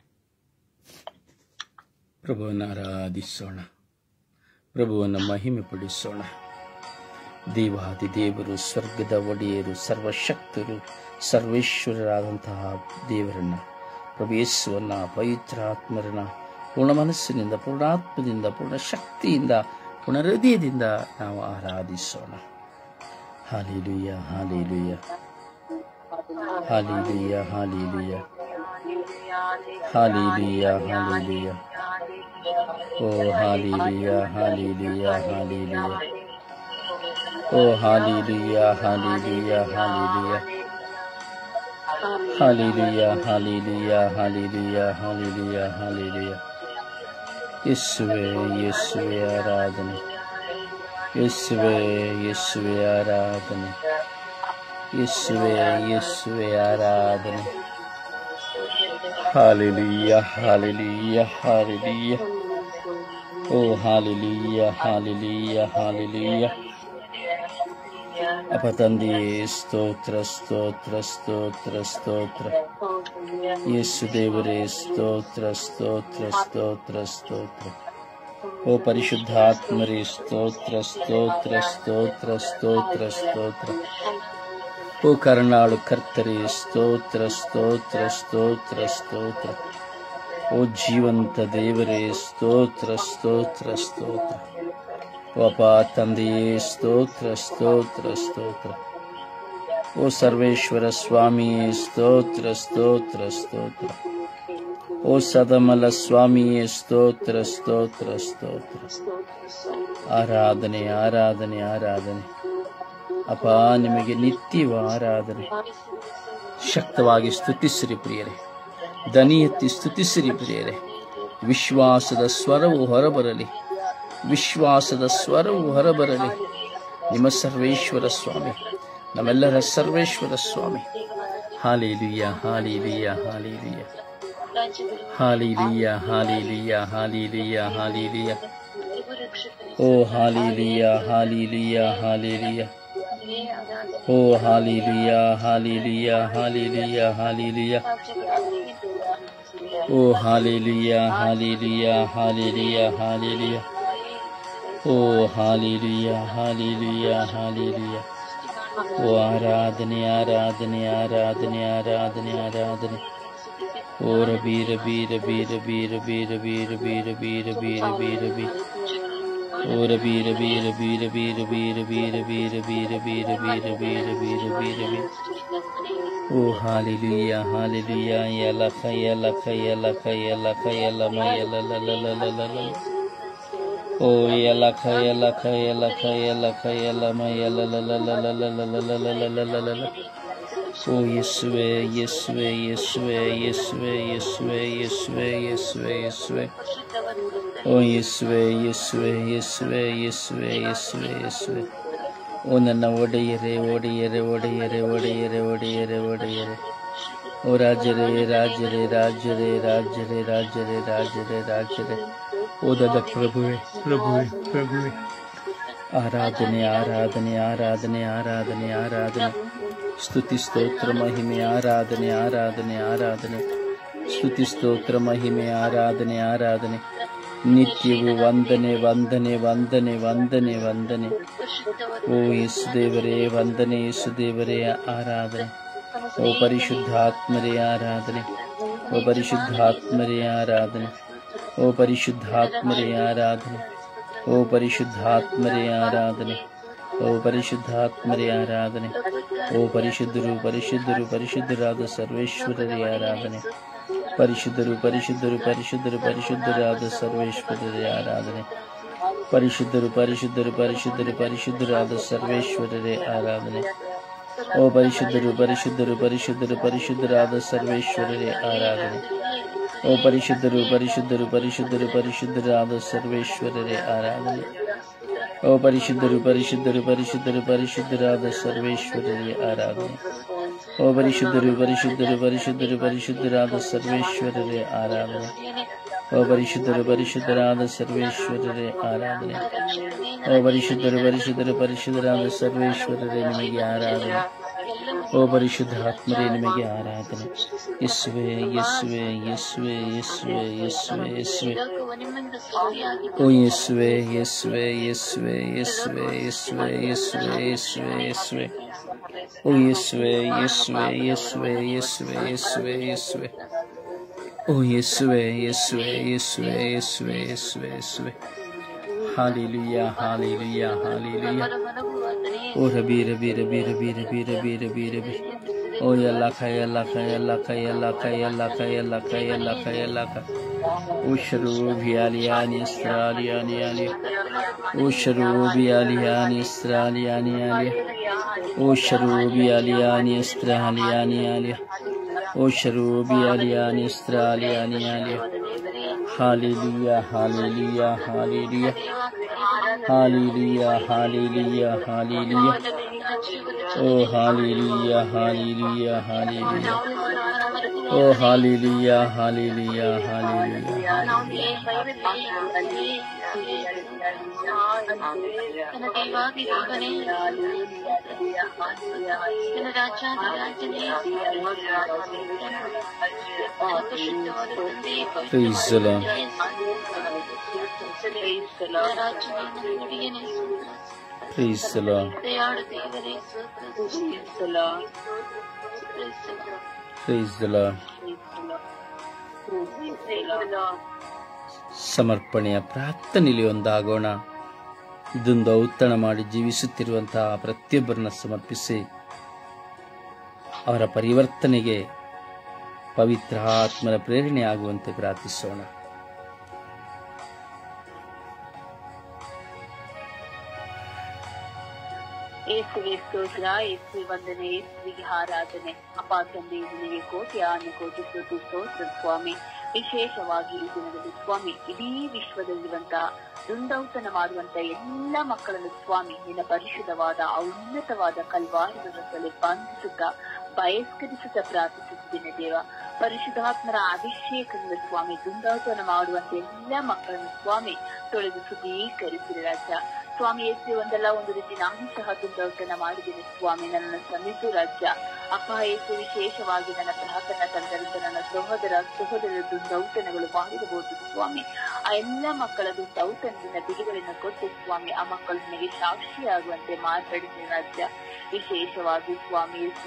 ಪ್ರಭುವನ್ನು ಆರಾಧಿಸೋಣ, ಪ್ರಭುವನ್ನು ಮಹಿಮೆ ಪಡಿಸೋಣ. ದೇವಾದಿ ದೇವರು, ಸ್ವರ್ಗದ ಒಡೆಯರು, ಸರ್ವಶಕ್ತರು, ಸರ್ವೇಶ್ವರರಾದಂತಹ ದೇವರನ್ನ, ಪ್ರಭು ಯೇಸುವನ್ನ, ಪವಿತ್ರಾತ್ಮರನ್ನ ಪೂರ್ಣ ಮನಸ್ಸಿನಿಂದ, ಪೂರ್ಣಾತ್ಮದಿಂದ, ಪೂರ್ಣ ಶಕ್ತಿಯಿಂದ, ಪೂರ್ಣ ಹೃದಯದಿಂದ ನಾವು ಆರಾಧಿಸೋಣ. Hallelujah, hallelujah, hallelujah, hallelujah, hallelujah, hallelujah. ಓ ಹಾಲೆಲೂಯಾ, ಹಾಲೆಲೂಯಾ, ಹಾಲೆಲೂಯಾ. ಓ hallelujah, hallelujah, hallelujah. Hallelujah, hallelujah, hallelujah, hallelujah, hallelujah. ಯೇಸುವೇ, ಯೇಸುವೇ ಆರಾಧನೆ, ಯೇಸುವೇ, ಯೇಸುವೇ ಆರಾಧನೆ, ಯೇಸುವೇ, ಯೇಸುವೇ ಆರಾಧನೆ. Hallelujah, hallelujah, hallelujah. ಓ ಹಾಲೆಲೂಯಾ, ಹಾಲೆಲೂಯಾ, ಹಾಲೆಲೂಯಾ. ಅಪ್ಪ ತಂದೆಯೇ, ಸ್ತೋತ್ರ, ಸ್ತೋತ್ರ, ಸ್ತೋತ್ರ, ಸ್ತೋತ್ರ. ಯೇಸು ದೇವರೇ, ಸ್ತೋತ್ರ, ಸ್ತೋತ್ರ, ಸ್ತೋತ್ರ, ಸ್ತೋತ್ರ. ಓ ಪರಿಶುದ್ಧಾತ್ಮರೇ, ಸ್ತೋತ್ರ, ಸ್ತೋತ್ರ, ಸ್ತೋತ್ರ, ಸ್ತೋತ್ರ, ಸ್ತೋತ್ರ. ಓ ಕರುಣಾಳು ಕರ್ತರೇ, ಸ್ತೋತ್ರ, ಸ್ತೋತ್ರ, ಸ್ತೋತ್ರ, ಸ್ತೋತ್ರ. ಓ ಜೀವಂತ ದೇವರೇ, ಸ್ತೋತ್ರ, ಸ್ತೋತ್ರ, ಸ್ತೋತ್ರ. ಓ ಅಪ್ಪ ತಂದೆಯೇ, ಸ್ತೋತ್ರ, ಸ್ತೋತ್ರ, ಸ್ತೋತ್ರ. ಓ ಸರ್ವೇಶ್ವರ ಸ್ವಾಮಿಯೇ, ಸ್ತೋತ್ರ, ಸ್ತೋತ್ರ, ಸ್ತೋತ್ರ. ಓ ಸದಮಲ ಸ್ವಾಮಿಯೇ, ಸ್ತೋತ್ರ, ಸ್ತೋತ್ರ, ಸ್ತೋತ್ರ. ಆರಾಧನೆ, ಆರಾಧನೆ, ಆರಾಧನೆ. ಅಪ್ಪ ನಿಮಗೆ ನಿತ್ಯವ ಆರಾಧನೆ. ಶಕ್ತವಾಗಿ ಸ್ತುತಿಸಿರಿ ಪ್ರಿಯರೇ, ದನಿ ಎತ್ತಿ ಸ್ತುತಿಸಿರಿ ಪ್ರಿಯರೇ. ವಿಶ್ವಾಸದ ಸ್ವರವು ಹೊರಬರಲಿ, ವಿಶ್ವಾಸದ ಸ್ವರವು ಹೊರಬರಲಿ. ನಿಮ್ಮ ಸರ್ವೇಶ್ವರ ಸ್ವಾಮಿ, ನಮ್ಮೆಲ್ಲರ ಸರ್ವೇಶ್ವರ ಸ್ವಾಮಿ. Hallelujah, hallelujah, hallelujah, hallelujah, hallelujah, hallelujah, hallelujah. ಓ ಹಾಲೆಲೂಯಾ, ಹಾಲೆಲೂಯಾ, ಹಾಲೆಲೂಯಾ. ಓ ಹಾಲೆಲೂಯಾ, ಹಾಲೆಲೂಯಾ, ಹಾಲೆಲೂಯಾ, ಹಾಲೆಲೂಯಾ. ಓ ಹಾಲೆಲೂಯಾ, ಹಾಲೆಲೂಯಾ, ಹಾಲೆಲೂಯಾ, ಹಾಲೆಲೂಯಾ. ಓ ಹಾಲೆಲೂಯಾ, ಹಾಲೆಲೂಯಾ, ಹಾಲೆಲೂಯಾ. ಓ ಆರಾಧನೆ, ಆರಾಧನೆ, ಆರಾಧನೆ, ಆರಾಧನೆ, ಆರಾಧನೆ. ಓ ರಬಿ ರಬಿ ರಬಿ ರಬಿ ರಬಿ ರಬಿ ರಬಿ ರಬಿ ರಬಿ ರಬಿ ರಬಿ ಓ ರಬಿ ರಬಿ ರಬಿ ರಬಿ ರಬಿ ರಬಿ ರಬಿ ರಬಿ ರಬಿ ರಬಿ ರಬಿ ರಬಿ ರಬಿ ರಬಿ ಓ ಹಾಲೆಲೂಯ ಹಾಲೆಲೂಯ ಯಲಖ ಯಲಖ ಯಲಖ ಯಲಖ ಯಲಮ ಯಲಲಲಲಲಲ ಓ ಯಲಖ ಯಲಖ ಯಲಖ ಯಲಖ ಯಲಮ ಯಲಲಲಲಲಲಲಲಲಲಲಲಲ ಓ ಯೇಸುವೆ ಯೇಸುವೆ ಯೇಸುವೆ ಯೇಸುವೆ ಯೇಸುವೆ ಯೇಸುವೆ ಯೇಸುವೆ ಯೇಸುವೆ ಓ ಯೇಸುವೆ ಯೇಸುವೆ ಯೇಸುವೆ ಯೇಸುವೆ ಯೇಸುವೆ ಯೇಸುವೆ ಓ ನನ್ನ ಒಡೆಯರೆ ಒಡೆಯರೆ ಒಡೆಯರೆ ಒಡೆಯರೆ ಒಡೆಯರೆ ಒಡೆಯರೆ ಓ ರಾಜರೇ ರಾಜರೇ ರಾಜರೇ ರಾಜರೇ ರಾಜರೇ ರಾಜರೇ ರಾಜರೇ ಓದದ ಪ್ರಭುವೆ ಪ್ರಭುವೆ ಪ್ರಭುವೆ ಆರಾಧನೆ ಆರಾಧನೆ ಆರಾಧನೆ ಆರಾಧನೆ ಆರಾಧನೆ ಸ್ತುತಿ ಸ್ತೋತ್ರ ಮಹಿಮೆ ಆರಾಧನೆ ಆರಾಧನೆ ಆರಾಧನೆ ಸ್ತುತಿ ಸ್ತೋತ್ರ ಮಹಿಮೆ ಆರಾಧನೆ ಆರಾಧನೆ ನಿತ್ಯವೂ ವಂದನೆ ವಂದನೆ ವಂದನೆ ವಂದನೆ ವಂದನೆ ಓ ಯೇಸುದೇವರೇ ವಂದನೆ ಯೇಸುದೇವರೇ ಆರಾಧನೆ ಓ ಪರಿಶುದ್ಧಾತ್ಮರೇ ಆರಾಧನೆ ಓ ಪರಿಶುದ್ಧಾತ್ಮರೇ ಆರಾಧನೆ ಓ ಪರಿಶುದ್ಧಾತ್ಮರೇ ಆರಾಧನೆ ಓ ಪರಿಶುದ್ಧಾತ್ಮರೇ ಆರಾಧನೆ ಓ ಪರಿಶುದ್ಧಾತ್ಮರೇ ಆರಾಧನೆ ಓ ಪರಿಶುದ್ಧರು ಪರಿಶುದ್ಧರು ಪರಿಶುದ್ಧರಾದ ಸರ್ವೇಶ್ವರರೇ ಆರಾಧನೆ ಪರಿಶುದ್ಧರು ಪರಿಶುದ್ಧರು ಪರಿಶುದ್ಧರು ಪರಿಶುದ್ಧರಾದ ಸರ್ವೇಶ್ವರರೇ ಆರಾಧನೆ ಪರಿಶುದ್ಧರು ಪರಿಶುದ್ಧರು ಪರಿಶುದ್ಧರು ಪರಿಶುದ್ಧರಾದ ಸರ್ವೇಶ್ವರರೇ ಆರಾಧನೆ ಓ ಪರಿಶುದ್ಧರು ಪರಿಶುದ್ಧರು ಪರಿಶುದ್ಧರು ಪರಿಶುದ್ಧರಾದ ಸರ್ವೇಶ್ವರರೇ ಆರಾಧನೆ ಓ ಪರಿಶುದ್ಧರು ಪರಿಶುದ್ಧರು ಪರಿಶುದ್ಧರು ಪರಿಶುದ್ಧರಾದ ಸರ್ವೇಶ್ವರರೇ ಆರಾಧನೆ ಓ ಪರಿಶುದ್ಧರು ಪರಿಶುದ್ಧರು ಪರಿಶುದ್ಧರು ಪರಿಶುದ್ಧರಾದ ಸರ್ವೇಶ್ವರರೇ ಆರಾಧನೆ ಓ ಪರಿಶುದ್ಧರು ಪರಿಶುದ್ಧರು ಪರಿಶುದ್ಧರು ಪರಿಶುದ್ಧರಾದ ಸರ್ವೇಶ್ವರರೇ ಆರಾಧನೆ ಓ ಪರಿಶುದ್ಧರು ಪರಿಶುದ್ಧರಾದ ಸರ್ವೇಶ್ವರರೇ ಆರಾಧನೆ ಓ ಪರಿಶುದ್ಧರು ಪರಿಶುದ್ಧರು ಪರಿಶುದ್ಧರಾದ ಸರ್ವೇಶ್ವರರೇ ನಿಮಗೆ ಆರಾಧನೆ ಓ ಪರಿಶುದ್ಧಾತ್ಮರೇ ನಿಮಗೆ ಆರಾಧನೆ ಯೇಸುವೆ ಯೇಸುವೆ ಯೇಸುವೆ ಯೇಸುವೆ ಯೇಸುವೆ ಯೇಸುವೆ ಓ ಯೇಸುವೆ ಯೇಸುವೆ ಯೇಸುವೆ ಯೇಸುವೆ ಯೇಸುವೆ ಯೇಸುವೆ ಯೇಸುವೆ ಯೇಸುವೆ ಓ ಯೇಸುವೆ ಯೇಸುವೆ ಯೇಸುವೆ ಯೇಸುವೆ ಯೇಸುವೆ ಯೇಸುವೆ ಓ ಯೇಸುವೆ ಯೇಸುವೆ ಯೇಸುವೆ ಯೇಸುವೆ ಯೇಸುವೆ ಯೇಸುವೆ ಹಾಲೆಲೂಯ ಹಾಲೆಲೂಯ ಹಾಲೆಲೂಯ ಓ ರಬಿ ರಬಿ ರಬಿ ರಬಿ ರಬಿ ರಬಿ ರಬಿ ರಬಿ ಓ ಯಲ್ಲಖ ಯಲ್ಲಖ ಯಲ್ಲಖ ಯಲ್ಲಖ ಯಲ್ಲಖ ಯಲ್ಲಖ ಯಲ್ಲಖ ಯಲ್ಲಖ ಓ ಶರೂಬಿ ಅಲಿಯಾನಿ ಸ್ತ್ರಾಲಿಯಾನಿ ಅಲಿಯ ಓ ಶರೂಬಿ ಅಲಿಯಾನಿ ಸ್ತ್ರಾಲಿಯಾನಿ ಅಲಿಯ ಓ ಶರೂಬಿ ಅಲಿಯಾನಿ ಸ್ತ್ರಾಲಿಯಾನಿ ಅಲಿಯ ಓ ಶರೂಬಿ ಅಲಿಯಾನಿ ಸ್ತ್ರಾಲಿಯಾನಿ ಅಲಿಯ hallelujah hallelujah hallelujah hallelujah hallelujah hallelujah ಓ ಹಾಲೆಲೂಯ ಹಾಲೆಲೂಯ ಹಾಲೆಲೂಯ ಓ hallelujah hallelujah hallelujah Praise the Lord. Praise the Lord. Praise the Lord. ಸಮರ್ಪಣೆಯ ಪ್ರಾರ್ಥನೆಯಲ್ಲಿ ಒಂದಾಗೋಣ. ಇದೊಂದು ಔತಣ ಮಾಡಿ ಜೀವಿಸುತ್ತಿರುವಂತಹ ಪ್ರತಿಯೊಬ್ಬರನ್ನ ಸಮರ್ಪಿಸಿ ಅವರ ಪರಿವರ್ತನೆಗೆ ಪವಿತ್ರ ಆತ್ಮನ ಪ್ರೇರಣೆ ಆಗುವಂತೆ ಪ್ರಾರ್ಥಿಸೋಣ. ಯೇಸುವೆ ಸ್ತೋತ್ರ, ಯೇಸುವೆ ವಂದನೆ, ಯೇಸುವಿಗೆ ಆರಾಧನೆ. ಅಪ್ಪ ತಂದೆ, ನಿನಗೆ ಕೋಟಿ ಆನೆ ಕೋಟಿ ಸ್ತೋತ್ರ ಸ್ತೋತ್ರ ಸ್ವಾಮಿ. ವಿಶೇಷವಾಗಿ ಈ ದಿನದಲ್ಲಿ ಸ್ವಾಮಿ ಇಡೀ ವಿಶ್ವದಲ್ಲಿರುವಂತಹ ದುಂದೌತನ ಮಾಡುವಂತ ಎಲ್ಲ ಮಕ್ಕಳನ್ನು ಸ್ವಾಮಿ ನಿನ್ನ ಪರಿಶುದ್ಧವಾದ ಉನ್ನತವಾದ ಕಲ್ವಾರದಲ್ಲಿ ಬಂಧಿಸುತ್ತಾ ಬಯಸ್ಕರಿಸುತ್ತಾ ಪ್ರಾರ್ಥಿಸುತ್ತಿದ್ದೇನೆ ದೇವ. ಪರಿಶುದ್ಧಾತ್ಮರ ಅಭಿಷೇಕದಿಂದ ಸ್ವಾಮಿ ದುಂದೌತನ ಮಾಡುವಂತ ಎಲ್ಲ ಮಕ್ಕಳನ್ನು ಸ್ವಾಮಿ ತೊಳೆದು ಶುದ್ಧೀಕರಿಸಿದ ರಾಜ್ಯ ಸ್ವಾಮಿ. ಯೇಸು ಒಂದಲ್ಲ ಒಂದು ರೀತಿ ನಾನು ಸಹ ದುಂದೌತನ ಮಾಡಿದ್ದೇನೆ ಸ್ವಾಮಿ, ನನ್ನನ್ನು ಶ್ರಮಿಸು ರಾಜ್ಯ. ಅಪ್ಪ ಯೇಸು ವಿಶೇಷವಾಗಿ ನನ್ನ ಪ್ರಾರ್ಥನಾ ತಂಡದಿಂದ ನನ್ನ ಸಹೋದರ ಸಹೋದರರ ದುಂದೌತನಗಳು ಮಾಡಿರಬಹುದು ಸ್ವಾಮಿ. ಆ ಎಲ್ಲ ಮಕ್ಕಳ ದುಂದೌತನದಿಂದ ಬಿಡುಗಡೆಯನ್ನು ಕೊಟ್ಟು ಸ್ವಾಮಿ ಆ ಮಕ್ಕಳು ನನಗೆ ಸಾಕ್ಷಿಯಾಗುವಂತೆ ಮಾತಾಡಿದ ರಾಜ್ಯ. ವಿಶೇಷವಾಗಿ ಸ್ವಾಮಿ ಯೇಸು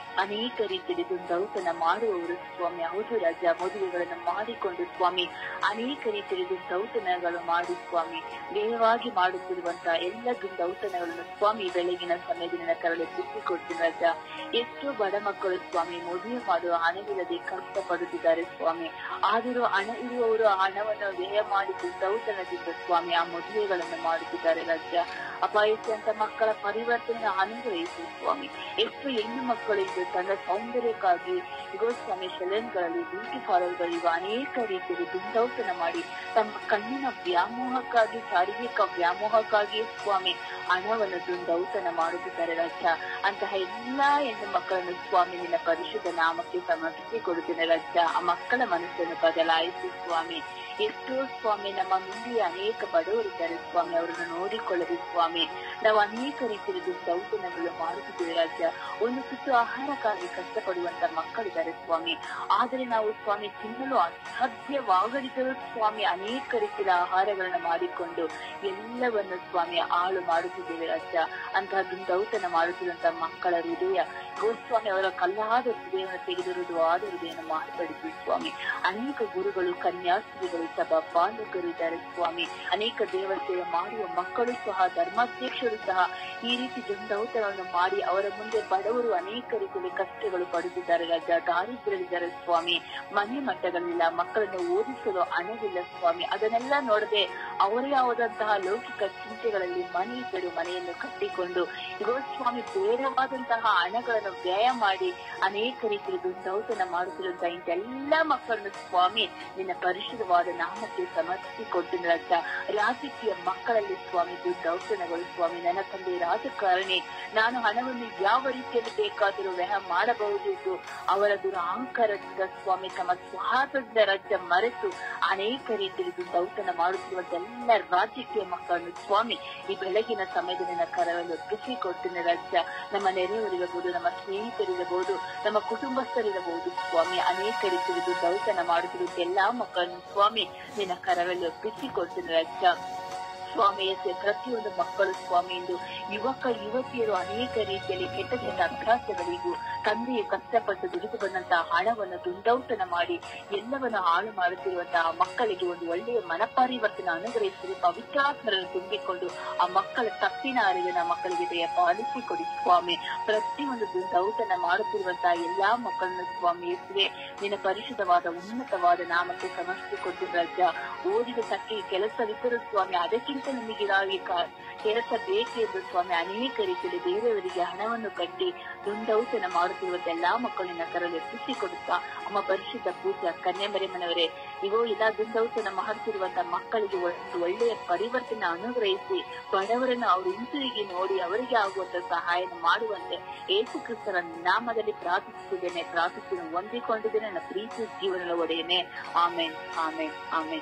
ಅನೇಕ ರೀತಿಯಲ್ಲಿ ದುಂದೌತನ ಮಾಡುವವರು ಸ್ವಾಮಿ. ಹೌದು ರಾಜ, ಮದುವೆಗಳನ್ನು ಮಾಡಿಕೊಂಡು ಸ್ವಾಮಿ ಅನೇಕ ರೀತಿಯಲ್ಲಿ ದುಂದೌತನಗಳು ಮಾಡಿ ಸ್ವಾಮಿ ವೇಗವಾಗಿ ಮಾಡುತ್ತಿರುವಂತಹ ಎಲ್ಲ ದುಂದೌತನಗಳನ್ನು ಸ್ವಾಮಿ ಬೆಳಗಿನ ಸಮಯದಿಂದ ಕರಳು ಬಿಟ್ಟಿಕೊಡ್ತೀನಿ ರಾಜ. ಎಷ್ಟೋ ಬಡ ಮಕ್ಕಳು ಸ್ವಾಮಿ ಮದುವೆ ಮಾಡುವ ಹಣವಿಲ್ಲದೆ ಕಷ್ಟಪಡುತ್ತಿದ್ದಾರೆ ಸ್ವಾಮಿ. ಆದರೂ ಹಣ ಇರುವವರು ಹಣವನ್ನು ವ್ಯಯ ಮಾಡಿ ದುಂದೌತನದಿಂದ ಸ್ವಾಮಿ ಆ ಮದುವೆಗಳನ್ನು ಮಾಡುತ್ತಿದ್ದಾರೆ ರಾಜ. ಅಪಾಯಿಸಿದಂತ ಮಕ್ಕಳ ಪರಿವರ್ತನೆ ಅನುಗ್ರಹಿಸಿ ಸ್ವಾಮಿ. ಎಷ್ಟು ಹೆಣ್ಣು ಮಕ್ಕಳು ಇದು ತನ್ನ ಸೌಂದರ್ಯಕ್ಕಾಗಿ ಇಗೋ ಸ್ವಾಮಿ ಸೆಲೂನ್ಗಳಲ್ಲಿ ಬ್ಯೂಟಿ ಪಾರ್ಲರ್ಗಳಿಗೂ ಅನೇಕ ರೀತಿಯಲ್ಲಿ ದುಂದೌತನ ಮಾಡಿ ತಮ್ಮ ಕಣ್ಣಿನ ವ್ಯಾಮೋಹಕ್ಕಾಗಿ ಶಾರೀರಿಕ ವ್ಯಾಮೋಹಕ್ಕಾಗಿ ಸ್ವಾಮಿ ಹಣವನ್ನು ದುಂದೌತನ ಮಾಡುತ್ತಿದ್ದಾರೆ ರಾಜ. ಅಂತಹ ಎಲ್ಲಾ ಹೆಣ್ಣು ಮಕ್ಕಳನ್ನು ಸ್ವಾಮಿ ನಿನ್ನ ಪರಿಶುದ್ಧ ನಾಮಕ್ಕೆ ಸಮರ್ಪಿಸಿ ಕೊಡುತ್ತೇನೆ ರಾಜ. ಆ ಮಕ್ಕಳ ಮನಸ್ಸನ್ನು ಬದಲಾಯಿಸಿ ಸ್ವಾಮಿ. ಎಷ್ಟೋ ಸ್ವಾಮಿ ನಮ್ಮ ಮುಂದೆ ಅನೇಕ ಬಡವರಿದ್ದಾರೆ ಸ್ವಾಮಿ, ಅವರನ್ನು ನೋಡಿಕೊಳ್ಳದೆ ಸ್ವಾಮಿ ನಾವು ಅನೇಕ ರೀತಿಯಲ್ಲಿ ದುಂದೌತನಗಳು ಮಾಡುತ್ತಿದ್ದೇವೆ ರಾಜ್ಯ. ಒಂದು ತುತ್ತು ಆಹಾರಕ್ಕಾಗಿ ಕಷ್ಟಪಡುವಂತ ಮಕ್ಕಳಿದ್ದಾರೆ ಸ್ವಾಮಿ. ಆದರೆ ನಾವು ಸ್ವಾಮಿ ತಿನ್ನಲು ಅಸಾಧ್ಯವಾಗದಿದ್ದರೂ ಸ್ವಾಮಿ ಅನೇಕ ರೀತಿಯ ಆಹಾರಗಳನ್ನು ಮಾಡಿಕೊಂಡು ಎಲ್ಲವನ್ನು ಸ್ವಾಮಿ ಹಾಳು ಮಾಡುತ್ತಿದ್ದೇವೆ ರಾಜ್ಯ. ಅಂತಹ ದುಂದೌತನ ಮಾಡುತ್ತಿರುವಂತಹ ಮಕ್ಕಳ ಹೃದಯ ಗೋಸ್ವಾಮಿ ಅವರ ಕಲ್ಲಾದ ಹೃದಯವನ್ನು ತೆಗೆದಿರುವುದು ಆದ ಹೃದಯವನ್ನು ಮಾರ್ಪಡಿಸಿ ಸ್ವಾಮಿ. ಅನೇಕ ಗುರುಗಳು ಕನ್ಯಾಸ್ತ್ರೀಗಳು ಸಭಾ ಬಾಲಕರು ಇದ್ದಾರೆ ಸ್ವಾಮಿ. ಅನೇಕ ದೇವತೆಯ ಮಾಡುವ ಮಕ್ಕಳು ಸಹ ಧರ್ಮಾಧ್ಯಕ್ಷರು ಸಹ ಈ ರೀತಿ ದುಂದೌತನವನ್ನು ಮಾಡಿ ಅವರ ಮುಂದೆ ಬಡವರು ಅನೇಕ ರೀತಿಯಲ್ಲಿ ಕಷ್ಟಗಳು ಪಡುತ್ತಿದ್ದಾರೆ ರಾಜ. ದಾರಿದ್ರ್ಯರಿದ್ದಾರೆ ಸ್ವಾಮಿ. ಮನೆ ಮಟ್ಟಗಳಿಲ್ಲ, ಮಕ್ಕಳನ್ನು ಓದಿಸಲು ಹಣವಿಲ್ಲ ಸ್ವಾಮಿ. ಅದನ್ನೆಲ್ಲ ನೋಡದೆ ಅವರೇ ಆದಂತಹ ಲೌಕಿಕ ಚಿಂತೆಗಳಲ್ಲಿ ಮನೆ ಇದ್ದರು ಮನೆಯನ್ನು ಕಟ್ಟಿಕೊಂಡು ಇಗೋ ಸ್ವಾಮಿ ಬೇಡವಾದಂತಹ ಹಣಗಳನ್ನು ವ್ಯಯ ಮಾಡಿ ಅನೇಕ ರೀತಿಯಲ್ಲಿ ದುಂದೌತನ ಮಾಡುತ್ತಿರುವಂತಹ ಇಂತೆಲ್ಲ ಮಕ್ಕಳನ್ನು ಸ್ವಾಮಿ ನಿನ್ನ ಪರಿಶುದ್ಧವಾದ ನಾಮಕ್ಕೆ ಸಮರ್ಪಿಸಿಕೊಟ್ಟಿನ ರಾಜ. ರಾಜಕೀಯ ಮಕ್ಕಳಲ್ಲಿ ಸ್ವಾಮಿ ದುಂದೌತನಗಳು ಸ್ವಾಮಿ. ನನ್ನ ತಂದೆ ರಾಜಕಾರಣಿ, ನಾನು ಹಣವನ್ನು ಯಾವ ರೀತಿಯಲ್ಲಿ ಬೇಕಾದರೂ ವ್ಯಯ ಮಾಡಬಹುದು ಎಂದು ಅವರ ದುರಹಂಕಾರದಿಂದ ಸ್ವಾಮಿ ತಮ್ಮ ಸ್ವಾತಂತ್ರ್ಯ ರಾಜ್ಯ ಮರೆತು ಅನೇಕ ರೀತಿಯಲ್ಲಿ ದುಂದೌತನ ಮಾಡುತ್ತಿರುವಂತ ಎಲ್ಲ ರಾಜಕೀಯ ಮಕ್ಕಳನ್ನು ಸ್ವಾಮಿ ಈ ಬೆಳಗಿನ ಸಮಯದಲ್ಲಿ ನನ್ನ ಕರವನ್ನು ಒಪ್ಪಿಸಿಕೊಟ್ಟಿನ ರಾಜ್ಯ. ನಮ್ಮ ನೆರೆಯವರಿರಬಹುದು, ನಮ್ಮ ಸ್ನೇಹಿತರಿರಬಹುದು, ನಮ್ಮ ಕುಟುಂಬಸ್ಥರಿರಬಹುದು ಸ್ವಾಮಿ ಅನೇಕ ರೀತಿಯಲ್ಲಿ ದುಂದೌತನ ಮಾಡುತ್ತಿರುವ ಎಲ್ಲಾ ಮಕ್ಕಳನ್ನು ಸ್ವಾಮಿ ನಿನ್ನ ಕರದಲ್ಲಿ ಒಪ್ಪಿಸಿಕೊಟ್ಟಿನ ರಾಜ್ಯ. ಸ್ವಾಮಿ ಎಸೆ ಪ್ರತಿಯೊಂದು ಮಕ್ಕಳು ಸ್ವಾಮಿ ಎಂದು ಯುವಕ ಯುವತಿಯರು ಅನೇಕ ರೀತಿಯಲ್ಲಿ ಕೆಟ್ಟ ಕೆಟ್ಟ ಅಭ್ಯಾಸಗಳಿಗೂ ತಂದೆಯು ಕಷ್ಟಪಟ್ಟು ದುಡಿದು ಬಂದಂತಹ ಹಣವನ್ನು ದುಂದೌತನ ಮಾಡಿ ಎಲ್ಲವನ್ನು ಹಾಳು ಮಾಡುತ್ತಿರುವಂತಹ ಮಕ್ಕಳಿಗೆ ಒಂದು ಒಳ್ಳೆಯ ಮನಪರಿವರ್ತನೆ ಅನುಗ್ರಹಿಸಿ ಪವಿತ್ರಾತ್ಮರನ್ನು ತುಂಬಿಕೊಂಡು ಆ ಮಕ್ಕಳ ತಪ್ಪಿನ ಅರಿವಿನ ಮಕ್ಕಳಿಗೆ ದಯ ಪಾಲಿಸಿಕೊಡಿ ಸ್ವಾಮಿ. ಪ್ರತಿಯೊಂದು ದುಂದೌತನ ಮಾಡುತ್ತಿರುವಂತಹ ಎಲ್ಲಾ ಮಕ್ಕಳನ್ನು ಸ್ವಾಮಿ ಎಸೆ ನಿನ್ನ ಪರಿಶುದ್ಧವಾದ ಉನ್ನತವಾದ ನಾಮಕ್ಕೆ ಸಮರ್ಪಿಸಿಕೊಟ್ಟಿದ್ದ ರಾಜ್ಯ. ಓದಿದ ತಕ್ಕೆ ಕೆಲಸವಿದ್ದರೂ ಸ್ವಾಮಿ ಅದಕ್ಕಿಂತ ನಿಮಗಿರಾಗಿ ಕೆಲಸ ಬೇಕೆಂದು ಸ್ವಾಮಿ ಅನೇಕ ರೀತಿಯಲ್ಲಿ ಬೇರೆಯವರಿಗೆ ಹಣವನ್ನು ಕಟ್ಟಿ ದುಂದೌತನ ಮಾಡುತ್ತಿರುವಂತ ಎಲ್ಲಾ ಮಕ್ಕಳನ್ನ ಕರಲು ಎಪ್ಪಿಸಿಕೊಡುತ್ತಾ ಅಮ್ಮ ಪರಿಶುದ್ಧ ಪೂಜಾ ಕನ್ಯಾಮರಿಯಮ್ಮನವರೇ ಇಗೋ ಎಲ್ಲಾ ದುಂದೌತನ ಮಾಡುತ್ತಿರುವಂತಹ ಮಕ್ಕಳಿಗೆ ಒಂದು ಒಳ್ಳೆಯ ಪರಿವರ್ತನೆ ಅನುಗ್ರಹಿಸಿ ಬಡವರನ್ನು ಅವರು ಹಿಂತಿರುಗಿ ನೋಡಿ ಅವರಿಗೆ ಆಗುವಂತ ಸಹಾಯ ಮಾಡುವಂತೆ ಯೇಸು ಕ್ರಿಸ್ತನ ನಾಮದಲ್ಲಿ ಪ್ರಾರ್ಥಿಸುತ್ತಿದ್ದೇನೆ ಪ್ರಾರ್ಥಿಸಿ ಹೊಂದಿಕೊಂಡಿದ್ದೇನೆ ನನ್ನ ಪ್ರೀತಿ ಜೀವನದ ಒಡೆಯನೆ. ಆಮೇನ್ ಆಮೇನ್ ಆಮೇನ್.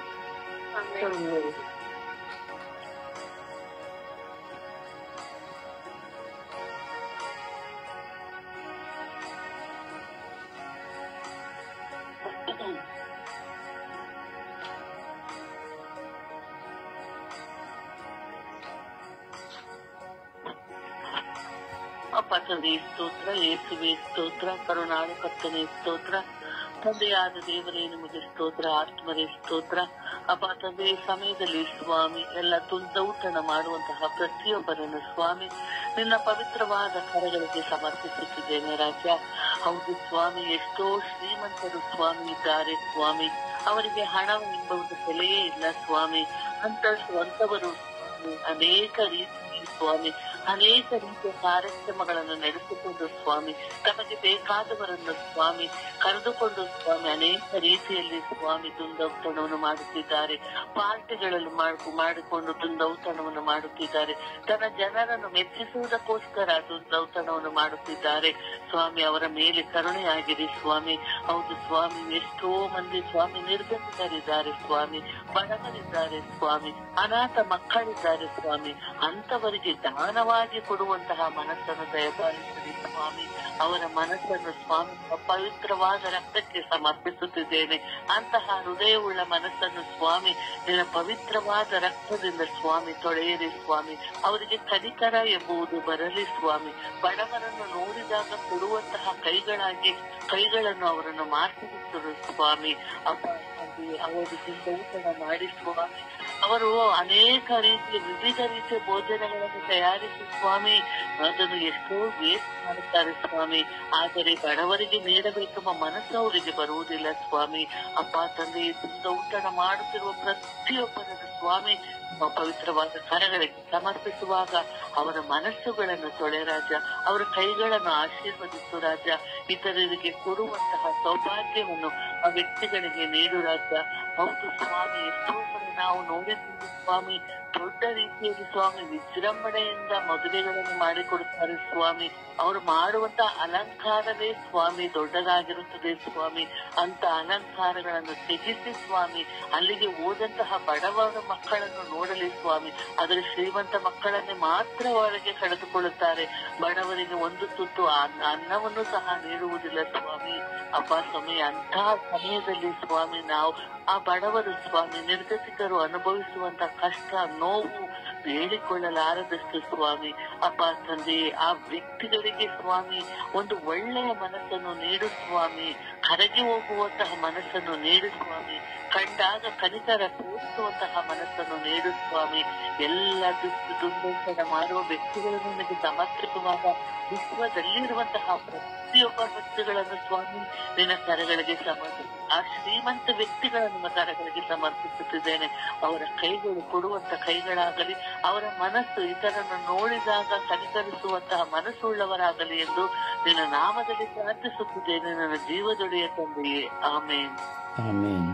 ಅಪ್ಪ ತಂದೆ ಸ್ತೋತ್ರ, ಯೇಸುವೆ ಸ್ತೋತ್ರ, ಕರುಣಾಳ ಕರ್ತನೆ ಸ್ತೋತ್ರ, ತಂದೆಯಾದ ದೇವರೇ ನಿಮಗೆ ಸ್ತೋತ್ರ, ಆತ್ಮರೇ ಸ್ತೋತ್ರ. ಅಪ್ಪ ತಂದೆ ಸಮಯದಲ್ಲಿ ಸ್ವಾಮಿ ಎಲ್ಲ ದುಂದೌತಣ ಮಾಡುವಂತಹ ಪ್ರತಿಯೊಬ್ಬರನ್ನು ಸ್ವಾಮಿ ನಿನ್ನ ಪವಿತ್ರವಾದ ಕರಗಳಿಗೆ ಸಮರ್ಪಿಸುತ್ತಿದ್ದೇನೆ ರಾಜ. ಹೌದು ಸ್ವಾಮಿ, ಎಷ್ಟೋ ಶ್ರೀಮಂತರು ಸ್ವಾಮಿ ಇದ್ದಾರೆ ಸ್ವಾಮಿ, ಅವರಿಗೆ ಹಣ ಎಂಬುದು ಬೆಲೆಯೇ ಇಲ್ಲ ಸ್ವಾಮಿ. ಅಂತ ಸ್ವಂತವರು ಅನೇಕ ರೀತಿ ಸ್ವಾಮಿ ಅನೇಕ ರೀತಿಯ ಕಾರ್ಯಕ್ರಮಗಳನ್ನು ನಡೆಸಿಕೊಂಡು ಸ್ವಾಮಿ ತಮಗೆ ಬೇಕಾದವರನ್ನು ಸ್ವಾಮಿ ಕರೆದುಕೊಂಡು ಸ್ವಾಮಿ ಅನೇಕ ರೀತಿಯಲ್ಲಿ ಸ್ವಾಮಿ ದುಂದೌತಣವನ್ನು ಮಾಡುತ್ತಿದ್ದಾರೆ. ಪಾರ್ಟಿಗಳಲ್ಲಿ ಮಾಡಿಕೊಂಡು ದುಂದೌತಣವನ್ನು ಮಾಡುತ್ತಿದ್ದಾರೆ. ತನ್ನ ಜನರನ್ನು ಮೆಚ್ಚಿಸುವುದಕ್ಕೋಸ್ಕರ ದುಂದೌತಣವನ್ನು ಮಾಡುತ್ತಿದ್ದಾರೆ ಸ್ವಾಮಿ. ಅವರ ಮೇಲೆ ಕರುಣೆಯಾಗಿದೆ ಸ್ವಾಮಿ. ಹೌದು ಸ್ವಾಮಿ, ಎಷ್ಟೋ ಮಂದಿ ಸ್ವಾಮಿ ನಿರ್ಗತಿಕರಿದ್ದಾರೆ ಸ್ವಾಮಿ, ಬಡವರಿದ್ದಾರೆ ಸ್ವಾಮಿ, ಅನಾಥ ಮಕ್ಕಳಿದ್ದಾರೆ ಸ್ವಾಮಿ. ಅಂತವರಿಗೆ ದಾನವಾಗಿ ಉಚಿತವಾಗಿ ಕೊಡುವಂತಹ ಮನಸ್ಸನ್ನು ದಯಪಾಲಿಸಿರಿ ಸ್ವಾಮಿ. ಅವರ ಮನಸ್ಸನ್ನು ಸ್ವಾಮಿ ಪವಿತ್ರವಾದ ರಕ್ತಕ್ಕೆ ಸಮರ್ಪಿಸುತ್ತಿದ್ದೇನೆ. ಅಂತಹ ಹೃದಯವುಳ್ಳ ಮನಸ್ಸನ್ನು ಸ್ವಾಮಿ ನಿನ್ನ ಪವಿತ್ರವಾದ ರಕ್ತದಿಂದ ಸ್ವಾಮಿ ತೊಳೆಯಿರಿ ಸ್ವಾಮಿ. ಅವರಿಗೆ ಕನಿಕರ ಎಂಬುದು ಬರಲಿ ಸ್ವಾಮಿ. ಬಡವರನ್ನು ನೋಡಿದಾಗ ಕೊಡುವಂತಹ ಕೈಗಳಾಗಿ ಕೈಗಳನ್ನು ಅವರನ್ನು ಮಾರ್ಪಡಿಸಿದರು ಸ್ವಾಮಿ. ಅಪ್ಪ ಅವರಿಗೆ ಊಟ ಮಾಡಿ ಸ್ವಾಮಿ ಅವರು ಅನೇಕ ರೀತಿಯ ವಿವಿಧ ರೀತಿಯ ಭೋಜನಗಳನ್ನು ತಯಾರಿಸಿ ಸ್ವಾಮಿ ಅದನ್ನು ಎಷ್ಟೋ ವೇಸ್ಟ್ ಮಾಡುತ್ತಾರೆ ಸ್ವಾಮಿ. ಆದರೆ ಬಡವರಿಗೆ ನೀಡಬೇಕೆಂಬ ಮನಸ್ಸು ಅವರಿಗೆ ಬರುವುದಿಲ್ಲ ಸ್ವಾಮಿ. ಅಪ್ಪ ತಂದೆ ಊಟ ಮಾಡುತ್ತಿರುವ ಪ್ರತಿಯೊಬ್ಬರನ್ನು ಸ್ವಾಮಿ ಪವಿತ್ರವಾದ ಕರಗಳಿಗೆ ಸಮರ್ಪಿಸುವಾಗ ಅವರ ಮನಸ್ಸುಗಳನ್ನು ತೊಳೆ ರಾಜ, ಅವರ ಕೈಗಳನ್ನು ಆಶೀರ್ವದಿಸು ರಾಜ. ಇತರರಿಗೆ ಕೊಡುವಂತಹ ಸೌಭಾಗ್ಯವನ್ನು ಆ ವ್ಯಕ್ತಿಗಳಿಗೆ ನೀಡು ರಾಜ. ಹೌದು ಸ್ವಾಮಿ, ಎಷ್ಟೋ ಸಲ ನಾವು ನೋಡಿದ್ದೀವಿ ಸ್ವಾಮಿ, ದೊಡ್ಡ ರೀತಿಯಲ್ಲಿ ಸ್ವಾಮಿ ವಿಜೃಂಭಣೆಯಿಂದ ಮದುವೆಗಳನ್ನು ಮಾಡಿಕೊಡುತ್ತಾರೆ ಸ್ವಾಮಿ. ಅವರು ಮಾಡುವಂತಹ ಅಲಂಕಾರವೇ ಸ್ವಾಮಿ ದೊಡ್ಡದಾಗಿರುತ್ತದೆ ಸ್ವಾಮಿ. ಅಂತ ಅಲಂಕಾರಗಳನ್ನು ತೆಗೆಸಿ ಸ್ವಾಮಿ ಅಲ್ಲಿಗೆ ಹೋದಂತಹ ಬಡವರ ಮಕ್ಕಳನ್ನು ನೋಡಲಿ ಸ್ವಾಮಿ. ಆದರೆ ಶ್ರೀಮಂತ ಮಕ್ಕಳನ್ನೇ ಮಾತ್ರ ಒಳಗೆ ಕಳೆದುಕೊಳ್ಳುತ್ತಾರೆ. ಬಡವರಿಗೆ ಒಂದು ತುತ್ತು ಅನ್ನವನ್ನು ಸಹ ನೀಡುವುದಿಲ್ಲ ಸ್ವಾಮಿ. ಅಪ್ಪ ಸ್ವಾಮಿ, ಅಂತಹ ಸಮಯದಲ್ಲಿ ಸ್ವಾಮಿ ನಾವು ಆ ಬಡವರು ಸ್ವಾಮಿ ನಿರ್ಗತಿಕರು ಅನುಭವಿಸುವಂತ ಕಷ್ಟ ನೋವು ಹೇಳಿಕೊಳ್ಳಲಾರದಷ್ಟು ಸ್ವಾಮಿ. ಅಪ್ಪ ತಂದೆ ಆ ವ್ಯಕ್ತಿಗಳಿಗೆ ಸ್ವಾಮಿ ಒಂದು ಒಳ್ಳೆಯ ಮನಸ್ಸನ್ನು ನೀಡು ಸ್ವಾಮಿ. ಕರಗಿ ಹೋಗುವಂತಹ ಮನಸ್ಸನ್ನು ನೀಡು ಸ್ವಾಮಿ. ಕಂಡಾಗ ಕನಿಕರ ತೋರಿಸುವಂತಹ ಮನಸ್ಸನ್ನು ನೀಡು ಸ್ವಾಮಿ. ಎಲ್ಲ ದುಷ್ಟ ದುರ್ದರ್ಶನ ಮಾಡುವ ವ್ಯಕ್ತಿಗಳನ್ನು ನಿಮಗೆ ಸಮರ್ಪಿಸುವಾಗ ವಿಶ್ವದಲ್ಲಿರುವಂತಹ ಪ್ರತಿಯೊಬ್ಬ ವ್ಯಕ್ತಿಗಳನ್ನು ಸ್ವಾಮಿ ನಿನ್ನ ಕರಗಳಿಗೆ ಸಮರ್ಪಿಸಿ ಆ ಶ್ರೀಮಂತ ವ್ಯಕ್ತಿಗಳ ನಿಮ್ಮ ಕರಗಳಿಗೆ ಸಮರ್ಪಿಸುತ್ತಿದ್ದೇನೆ. ಅವರ ಕೈಗಳು ಕೊಡುವಂತ ಕೈಗಳಾಗಲಿ, ಅವರ ಮನಸ್ಸು ಇತರನ್ನು ನೋಡಿದಾಗ ಕನಿಕರಿಸುವಂತಹ ಮನಸ್ಸುಳ್ಳವರಾಗಲಿ ಎಂದು ನಿನ್ನ ನಾಮದಲ್ಲಿ ಪ್ರಾರ್ಥಿಸುತ್ತಿದ್ದೇನೆ ನನ್ನ ಜೀವದೊಡೆಯ ತಂದೆಯೇ. ಆಮೇನ್ ಆಮೇನ್.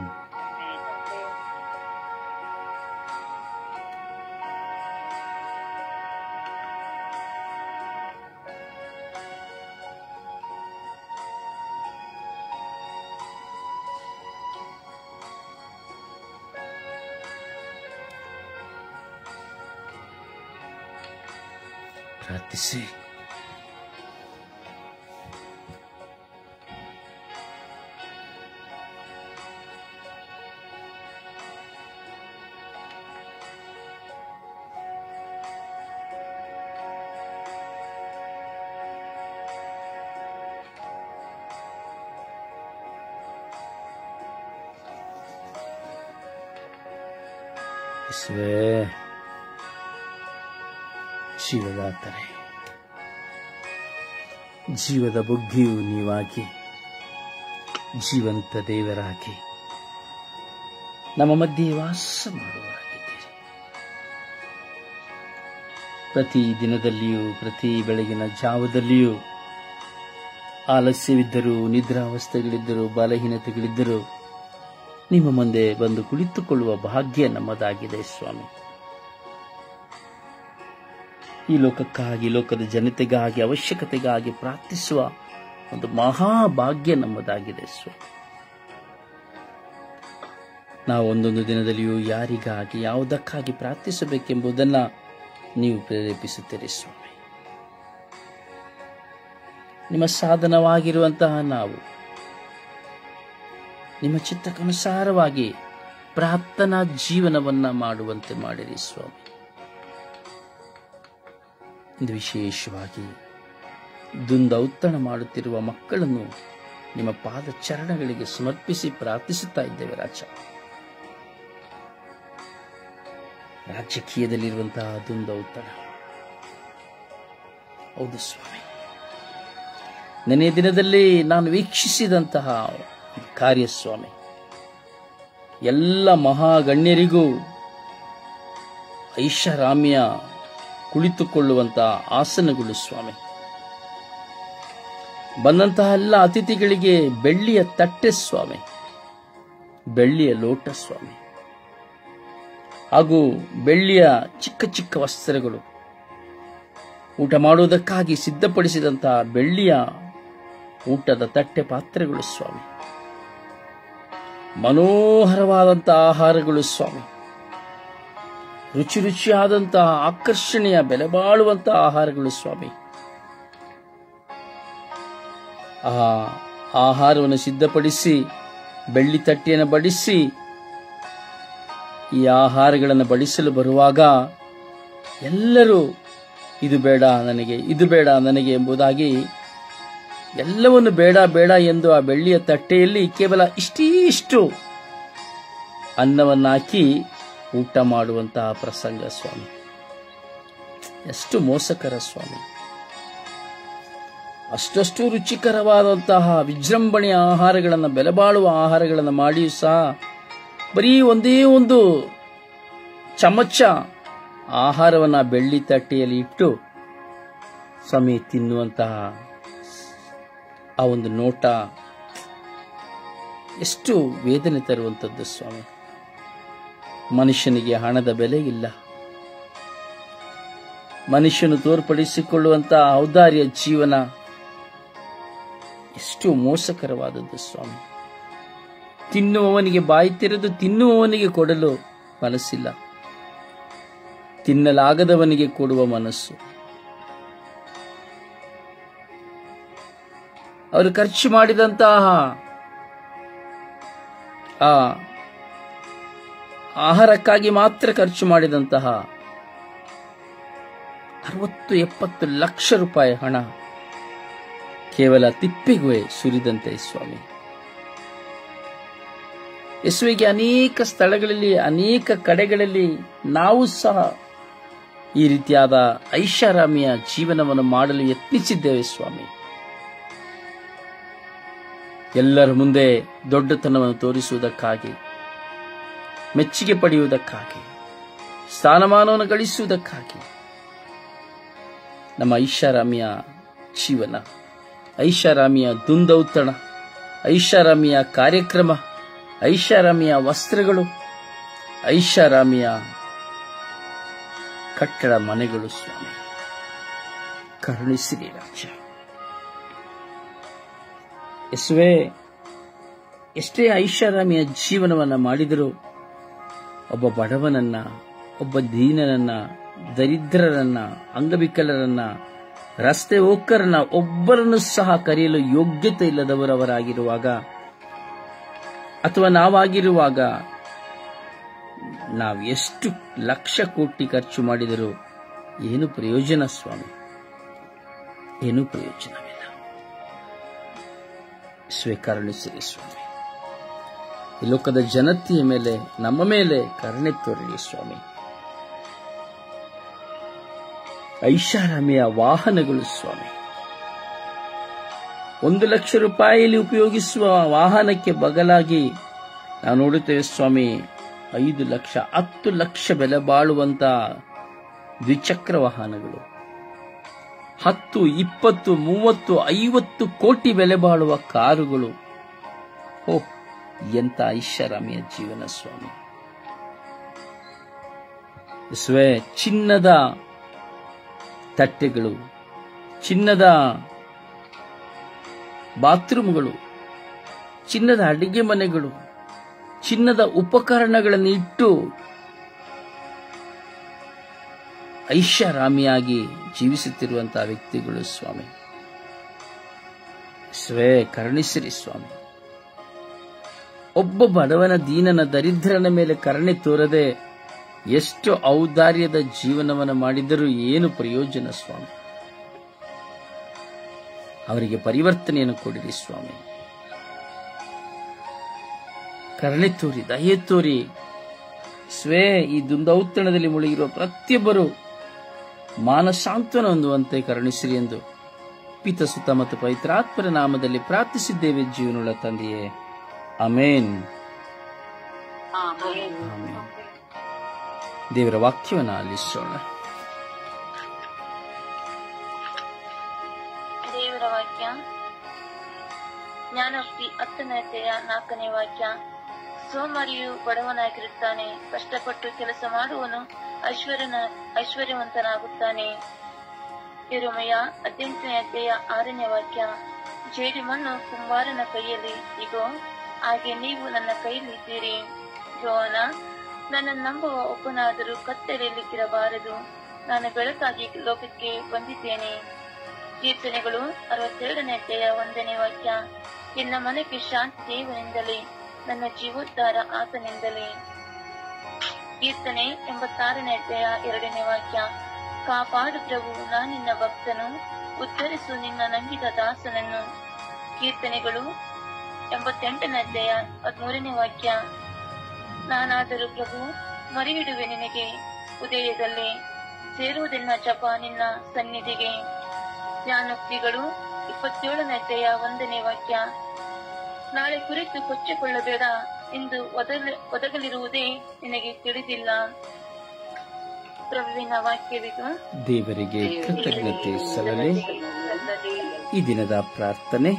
ಪ್ರಾರ್ಥಿಸಿ. ಯೇಸುವೇ, ಜೀವದಾತನೇ, ಜೀವದ ಬುಗ್ಗಿಯು ನೀವಾಗಿ, ಜೀವಂತ ದೇವರಾಗಿ ನಮ್ಮ ಮಧ್ಯೆ ವಾಸ ಮಾಡುವರಾಗಿದ್ದೀರಿ. ಪ್ರತಿ ದಿನದಲ್ಲಿಯೂ ಪ್ರತಿ ಬೆಳಗಿನ ಜಾವದಲ್ಲಿಯೂ ಆಲಸ್ಯವಿದ್ದರೂ, ನಿದ್ರಾವಸ್ಥೆಗಳಿದ್ದರೂ, ಬಲಹೀನತೆಗಳಿದ್ದರೂ ನಿಮ್ಮ ಮುಂದೆ ಬಂದು ಕುಳಿತುಕೊಳ್ಳುವ ಭಾಗ್ಯ ನಮ್ಮದಾಗಿದೆ ಸ್ವಾಮಿ. ಈ ಲೋಕಕ್ಕಾಗಿ, ಲೋಕದ ಜನತೆಗಾಗಿ, ಅವಶ್ಯಕತೆಗಾಗಿ ಪ್ರಾರ್ಥಿಸುವ ಒಂದು ಮಹಾಭಾಗ್ಯ ನಮ್ಮದಾಗಿದೆ ಸ್ವಾಮಿ. ನಾವು ಒಂದೊಂದು ದಿನದಲ್ಲಿಯೂ ಯಾರಿಗಾಗಿ, ಯಾವುದಕ್ಕಾಗಿ ಪ್ರಾರ್ಥಿಸಬೇಕೆಂಬುದನ್ನು ನೀವು ಪ್ರೇರೇಪಿಸುತ್ತೀರಿ ಸ್ವಾಮಿ. ನಿಮ್ಮ ಸಾಧನವಾಗಿರುವಂತಹ ನಾವು ನಿಮ್ಮ ಚಿತ್ತಕ್ಕನುಸಾರವಾಗಿ ಪ್ರಾರ್ಥನಾ ಜೀವನವನ್ನ ಮಾಡುವಂತೆ ಮಾಡಿರಿ ಸ್ವಾಮಿ. ಇದು ವಿಶೇಷವಾಗಿ ದುಂದೌತಣ ಮಾಡುತ್ತಿರುವ ಮಕ್ಕಳನ್ನು ನಿಮ್ಮ ಪಾದ ಚರಣಗಳಿಗೆ ಸಮರ್ಪಿಸಿ ಪ್ರಾರ್ಥಿಸುತ್ತಾ ಇದ್ದೇವೆ ರಾಜ. ರಾಜಕೀಯದಲ್ಲಿರುವಂತಹ ದುಂದೌತಣ, ಹೌದು ಸ್ವಾಮಿ, ನೆನೆಯ ದಿನದಲ್ಲಿ ನಾನು ವೀಕ್ಷಿಸಿದಂತಹ ಕಾರ್ಯ ಸ್ವಾಮಿ, ಎಲ್ಲ ಮಹಾಗಣ್ಯರಿಗೂ ಐಷಾರಾಮ್ಯ ಕುಳಿತುಕೊಳ್ಳುವಂತಹ ಆಸನಗಳು ಸ್ವಾಮಿ, ಬಂದಂತಹ ಎಲ್ಲ ಅತಿಥಿಗಳಿಗೆ ಬೆಳ್ಳಿಯ ತಟ್ಟೆ ಸ್ವಾಮಿ, ಬೆಳ್ಳಿಯ ಲೋಟ ಸ್ವಾಮಿ, ಹಾಗೂ ಬೆಳ್ಳಿಯ ಚಿಕ್ಕ ಚಿಕ್ಕ ವಸ್ತ್ರಗಳು, ಊಟ ಮಾಡುವುದಕ್ಕಾಗಿ ಸಿದ್ಧಪಡಿಸಿದಂತಹ ಬೆಳ್ಳಿಯ ಊಟದ ತಟ್ಟೆ ಪಾತ್ರೆಗಳು ಸ್ವಾಮಿ, ಮನೋಹರವಾದಂತಹ ಆಹಾರಗಳು ಸ್ವಾಮಿ, ರುಚಿ ರುಚಿಯಾದಂತಹ ಆಕರ್ಷಣೆಯ ಬೆಲೆ ಬಾಳುವಂತಹ ಆಹಾರಗಳು ಸ್ವಾಮಿ. ಆ ಆಹಾರವನ್ನು ಸಿದ್ಧಪಡಿಸಿ ಬೆಳ್ಳಿ ತಟ್ಟೆಯನ್ನು ಬಡಿಸಿ ಈ ಆಹಾರಗಳನ್ನು ಬಡಿಸಲು ಬರುವಾಗ ಎಲ್ಲರೂ ಇದು ಬೇಡ ನನಗೆ, ಇದು ಬೇಡ ನನಗೆ ಎಂಬುದಾಗಿ ಎಲ್ಲವನ್ನು ಬೇಡ ಬೇಡ ಎಂದು ಆ ಬೆಳ್ಳಿಯ ತಟ್ಟೆಯಲ್ಲಿ ಕೇವಲ ಇಷ್ಟಿಷ್ಟು ಅನ್ನವನ್ನಾಕಿ ಊಟ ಮಾಡುವಂತಹ ಪ್ರಸಂಗ ಸ್ವಾಮಿ. ಎಷ್ಟು ಮೋಸಕರ ಸ್ವಾಮಿ. ಅಷ್ಟಷ್ಟು ರುಚಿಕರವಾದಂತಹ ವಿಜೃಂಭಣೆಯ ಆಹಾರಗಳನ್ನು, ಬೆಲೆಬಾಳುವ ಆಹಾರಗಳನ್ನು ಮಾಡಿಯೂ ಸಹ ಬರೀ ಒಂದೇ ಒಂದು ಚಮಚ ಆಹಾರವನ್ನು ಬೆಳ್ಳಿ ತಟ್ಟೆಯಲ್ಲಿ ಇಟ್ಟು ಸ್ವಾಮಿ ತಿನ್ನುವಂತಹ ಆ ಒಂದು ನೋಟ ಎಷ್ಟು ವೇದನೆ ತರುವಂಥದ್ದು ಸ್ವಾಮಿ. ಮನುಷ್ಯನಿಗೆ ಹಣದ ಬೆಲೆ ಇಲ್ಲ. ಮನುಷ್ಯನು ತೋರ್ಪಡಿಸಿಕೊಳ್ಳುವಂತಹ ಔದಾರ್ಯ ಜೀವನ ಎಷ್ಟು ಮೋಸಕರವಾದದ್ದು ಸ್ವಾಮಿ. ತಿನ್ನುವವನಿಗೆ ಬಾಯಿ ತೆರೆದು ತಿನ್ನುವವನಿಗೆ ಕೊಡಲು ಮನಸ್ಸಿಲ್ಲ, ತಿನ್ನಲಾಗದವನಿಗೆ ಕೊಡುವ ಮನಸ್ಸು. ಅವರು ಖರ್ಚು ಮಾಡಿದಂತಹ ಆ ಆಹಾರಕ್ಕಾಗಿ ಮಾತ್ರ ಖರ್ಚು ಮಾಡಿದಂತಹ ಅರವತ್ತು ಎಪ್ಪತ್ತು ಲಕ್ಷ ರೂಪಾಯಿ ಹಣ ಕೇವಲ ತಿಪ್ಪಿಗೆ ಸುರಿದಂತೆ ಸ್ವಾಮಿ. ಯೇಸುವಿಗೆ ಅನೇಕ ಸ್ಥಳಗಳಲ್ಲಿ, ಅನೇಕ ಕಡೆಗಳಲ್ಲಿ ನಾವು ಸಹ ಈ ರೀತಿಯಾದ ಐಷಾರಾಮಿಯ ಜೀವನವನ್ನು ಮಾಡಲು ಯತ್ನಿಸಿದ್ದೇವೆ ಸ್ವಾಮಿ. ಎಲ್ಲರ ಮುಂದೆ ದೊಡ್ಡತನವನ್ನು ತೋರಿಸುವುದಕ್ಕಾಗಿ, ಮೆಚ್ಚುಗೆ ಪಡೆಯುವುದಕ್ಕಾಗಿ, ಸ್ಥಾನಮಾನವನ್ನು ಗಳಿಸುವುದಕ್ಕಾಗಿ ನಮ್ಮ ಐಷಾರಾಮಿಯ ಜೀವನ, ಐಷಾರಾಮಿಯ ದುಂದೌತಣ, ಐಷಾರಾಮಿಯ ಕಾರ್ಯಕ್ರಮ, ಐಷಾರಾಮಿಯ ವಸ್ತ್ರಗಳು, ಐಷಾರಾಮಿಯ ಕಟ್ಟಡ ಮನೆಗಳು ಸ್ವಾಮಿ. ಕರುಣಿಸಿರಿ ರಾಜ. ಯೇಸುವೇ, ಎಷ್ಟೇ ಐಷಾರಾಮಿಯ ಜೀವನವನ್ನ ಮಾಡಿದರೂ ಒಬ್ಬ ಬಡವನನ್ನ, ಒಬ್ಬ ದೀನನನ್ನ, ದರಿದ್ರರನ್ನ, ಅಂಗವಿಕಲರನ್ನ, ರಸ್ತೆ ಹೋಕರನ್ನ ಒಬ್ಬರನ್ನು ಸಹ ಕರೆಯಲು ಯೋಗ್ಯತೆ ಇಲ್ಲದವರವರಾಗಿರುವಾಗ ಅಥವಾ ನಾವಾಗಿರುವಾಗ ನಾವು ಎಷ್ಟು ಲಕ್ಷ ಕೋಟಿ ಖರ್ಚು ಮಾಡಿದರೂ ಏನು ಪ್ರಯೋಜನ ಸ್ವಾಮಿ? ಏನೂ ಪ್ರಯೋಜನವಿಲ್ಲ. ಸ್ವೀಕರಿಸಿರಿ ಸ್ವಾಮಿ. ಈ ಲೋಕದ ಜನತೆಯ ಮೇಲೆ, ನಮ್ಮ ಮೇಲೆ ಕರುಣೆ ತೋರಿರಿ ಸ್ವಾಮಿ. ಐಷಾರಾಮಿಯ ವಾಹನಗಳು ಸ್ವಾಮಿ, ಒಂದು ಲಕ್ಷ ರೂಪಾಯಿಯಲ್ಲಿ ಉಪಯೋಗಿಸುವ ವಾಹನಕ್ಕೆ ಬದಲಾಗಿ ನಾವು ನೋಡುತ್ತೇವೆ ಸ್ವಾಮಿ, ಐದು ಲಕ್ಷ ಹತ್ತು ಲಕ್ಷ ಬೆಲೆ ಬಾಳುವಂತಹ ದ್ವಿಚಕ್ರ ವಾಹನಗಳು, ಹತ್ತು ಇಪ್ಪತ್ತು ಮೂವತ್ತು ಐವತ್ತು ಕೋಟಿ ಬೆಲೆ ಬಾಳುವ ಕಾರುಗಳು. ಓ, ಎಂತ ಐಷಾರಾಮಿಯ ಜೀವನ ಸ್ವಾಮಿ. ಸ್ವೇ ಚಿನ್ನದ ತಟ್ಟೆಗಳು, ಚಿನ್ನದ ಬಾತ್ರೂಮ್ಗಳು, ಚಿನ್ನದ ಅಡಿಗೆ ಮನೆಗಳು, ಚಿನ್ನದ ಉಪಕರಣಗಳನ್ನು ಇಟ್ಟು ಐಷಾರಾಮಿಯಾಗಿ ಜೀವಿಸುತ್ತಿರುವಂತಹ ವ್ಯಕ್ತಿಗಳು ಸ್ವಾಮಿ. ಸ್ವೇ ಕರುಣಿಸಿರಿ ಸ್ವಾಮಿ. ಒಬ್ಬ ಬಡವನ, ದೀನನ, ದರಿದ್ರನ ಮೇಲೆ ಕರುಣೆ ತೋರದೆ ಎಷ್ಟು ಔದಾರ್ಯದ ಜೀವನವನ್ನು ಮಾಡಿದರೂ ಏನು ಪ್ರಯೋಜನ ಸ್ವಾಮಿ? ಅವರಿಗೆ ಪರಿವರ್ತನೆಯನ್ನು ಕೊಡಿರಿ ಸ್ವಾಮಿ. ಕರುಣೆ ತೋರಿ, ದಯೆ ತೋರಿ ಸ್ವೇ ಈ ದುಂದೌತಣದಲ್ಲಿ ಮುಳುಗಿರುವ ಪ್ರತಿಯೊಬ್ಬರು ಮಾನಸಾಂತ್ವನ ಹೊಂದುವಂತೆ ಕರುಣಿಸಿರಿ ಎಂದು ಪಿತ, ಸುತ ಮತ್ತು ಪವಿತ್ರಾತ್ಮರ ನಾಮದಲ್ಲಿ ಪ್ರಾರ್ಥಿಸಿದ್ದೇವೆ ಜೀವನವುಳ್ಳ ತಂದೆಯೇ. ಆಮೇನ್. ದೇವರ ವಾಕ್ಯವನ್ನು ಆಲಿಸೋಣ. ದೇವರ ವಾಕ್ಯ ಜ್ಞಾನೋಕ್ತಿ ಹತ್ತನೇ ಅಧ್ಯಾಯ ನಾಲ್ಕನೇ ವಾಕ್ಯ. ಸೋಮಾರಿಯು ಬಡವನಾಗಿರುತ್ತಾನೆ, ಕಷ್ಟಪಟ್ಟು ಕೆಲಸ ಮಾಡುವನು ಐಶ್ವರ್ಯನ ಐಶ್ವರ್ಯವಂತನಾಗುತ್ತಾನೆ. ಯೆರೆಮೀಯ ಹದಿನೆಂಟನೇ ಅಧ್ಯಾಯ ಆರನೇ ವಾಕ್ಯ. ಜೇಡಿಮಣ್ಣು ಕುಂಬಾರನ ಕೈಯಲ್ಲಿ, ಇಗೋ ಹಾಗೆ ನೀವು ನನ್ನ ಕೈಯಲ್ಲಿ ಇದ್ದೀರಿ. ಯೋಹಾನ ನನ್ನನ್ನು ನಂಬುವ ಒಬ್ಬನಾದರೂ ಕತ್ತಲೆಯಲ್ಲಿರಬಾರದು. ನಾನು ಬೆಳಕಾಗಿ ಲೋಕಕ್ಕೆ ಬಂದಿದ್ದೇನೆ. ಕೀರ್ತನೆಗಳು ಅರವತ್ತೆರಡನೇ ಅಧ್ಯಾಯ ಒಂದನೇ ವಾಕ್ಯ. ಎನ್ನ ಮನಕ್ಕೆ ಶಾಂತಿ ದೇವನಿಂದಲೇ, ನನ್ನ ಜೀವೋದ್ಧಾರ ಆತನಿಂದಲೇ. ಕೀರ್ತನೆ ಎಂಬತ್ತಾರನೇ ಅಧ್ಯಾಯ ಎರಡನೇ ವಾಕ್ಯ. ಕಾಪಾಡು ಪ್ರಭು, ನಾನಿನ್ನ ಭಕ್ತನು, ಉದ್ಧರಿಸು ನಿನ್ನ ನಂಬಿದ ದಾಸನನ್ನು. ಕೀರ್ತನೆಗಳು ಎಂಬತ್ತೆಂಟನೇ ಅಧ್ಯಾಯ ಹದಿಮೂರನೇ ವಾಕ್ಯ. ನಾನಾದರೂ ಪ್ರಭು ಮರಿಯಿಡುವೆ ನಿನಗೆ, ಉದಯದಲ್ಲಿ ಸೇರುವುದೆನ್ನ ಜಪ ನಿನ್ನ ಸನ್ನಿಧಿಗೆ. ಜ್ಞಾನೋಕ್ತಿಗಳು ಇಪ್ಪತ್ತೇಳನೇ ಅಧ್ಯಾಯ ಒಂದನೇ ವಾಕ್ಯ. ನಾಳೆ ಕುರಿತು ಕೊಚ್ಚಿಕೊಳ್ಳಬೇಡ, ಇಂದು ಒದಗಲಿರುವುದೇ ನಿನಗೆ ತಿಳಿದಿಲ್ಲ. ಪ್ರಭುವಿನ ವಾಕ್ಯವಿದು. ದೇವರಿಗೆ ಕೃತಜ್ಞತೆ ಸಲ್ಲಲಿ. ಈ ದಿನದ ಪ್ರಾರ್ಥನೆ.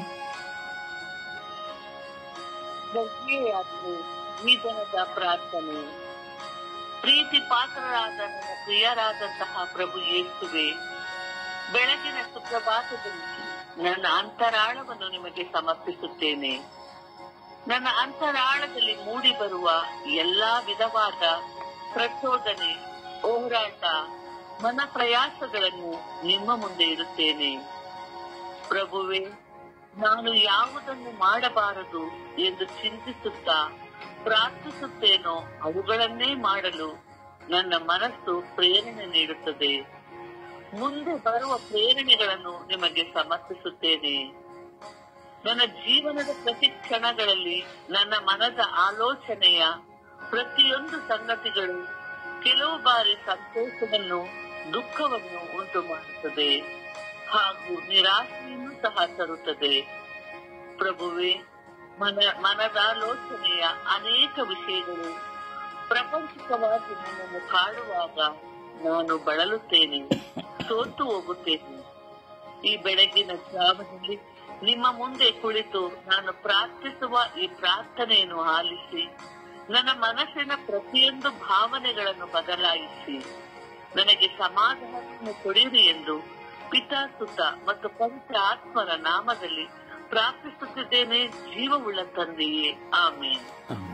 ಈ ದಿನದ ಪ್ರಾರ್ಥನೆ. ಪ್ರೀತಿ ಪಾತ್ರರಾದ ನನ್ನ ಪ್ರಿಯರಾದಂತಹ ಪ್ರಭು ಯೇಸುವೆ, ಬೆಳಗಿನ ಸುಪ್ರಭಾತದಲ್ಲಿ ನನ್ನ ಅಂತರಾಳವನ್ನು ನಿಮಗೆ ಸಮರ್ಪಿಸುತ್ತೇನೆ. ನನ್ನ ಅಂತರಾಳದಲ್ಲಿ ಮೂಡಿ ಬರುವ ಎಲ್ಲಾ ವಿಧವಾದ ಪ್ರಚೋದನೆ, ಹೋರಾಟ, ಮನ ಪ್ರಯಾಸಗಳನ್ನು ನಿಮ್ಮ ಮುಂದೆ ಇಡುತ್ತೇನೆ. ಪ್ರಭುವೆ, ನಾನು ಯಾವುದನ್ನು ಮಾಡಬಾರದು ಎಂದು ಚಿಂತಿಸುತ್ತಾ ಪ್ರಾರ್ಥಿಸುತ್ತೇನೋ ಅವುಗಳನ್ನೇ ಮಾಡಲು ನನ್ನ ಮನಸ್ಸು ಪ್ರೇರಣೆ ನೀಡುತ್ತದೆ. ಮುಂದೆ ಬರುವ ಪ್ರೇರಣೆಗಳನ್ನು ನಿಮಗೆ ಸಮರ್ಪಿಸುತ್ತೇನೆ. ನನ್ನ ಜೀವನದ ಪ್ರತಿ ಕ್ಷಣಗಳಲ್ಲಿ ನನ್ನ ಮನದ ಆಲೋಚನೆಯ ಪ್ರತಿಯೊಂದು ಸಂಗತಿಗಳು ಕೆಲವು ಬಾರಿ ಸಂತೋಷವನ್ನು, ದುಃಖವನ್ನು ಉಂಟು ಮಾಡುತ್ತದೆ ಹಾಗೂ ನಿರಾಶೆಯನ್ನು ಸಹ ತರುತ್ತದೆ. ಪ್ರಭುವೆ, ಮನ ಮನದಾಲೋಚನೆಯ ಅನೇಕ ವಿಷಯಗಳು ಪ್ರಾಪಂಚಿಕವಾಗಿ ನನ್ನನ್ನು ಕಾಡುವಾಗ ನಾನು ಬಳಲುತ್ತೇನೆ, ಸೋತು ಹೋಗುತ್ತೇನೆ. ಈ ಬೆಳಗಿನ ಜಾವದಲ್ಲಿ ನಿಮ್ಮ ಮುಂದೆ ಕುಳಿತು ನಾನು ಪ್ರಾರ್ಥಿಸುವ ಈ ಪ್ರಾರ್ಥನೆಯನ್ನು ಆಲಿಸಿ ನನ್ನ ಮನಸ್ಸಿನ ಪ್ರತಿಯೊಂದು ಭಾವನೆಗಳನ್ನು ಬದಲಾಯಿಸಿ ನನಗೆ ಸಮಾಧಾನವನ್ನು ಕೊಡಿರಿ ಎಂದು ಪಿತಾ, ಸುತ ಮತ್ತು ಪವಿತ್ರ ಆತ್ಮರ ನಾಮದಲ್ಲಿ ಪ್ರಾರ್ಥಿಸುತ್ತಿದ್ದೇನೆ, ಜೀವವುಳ್ಳ ತಂದೆಯೇ. ಆಮೇನ್.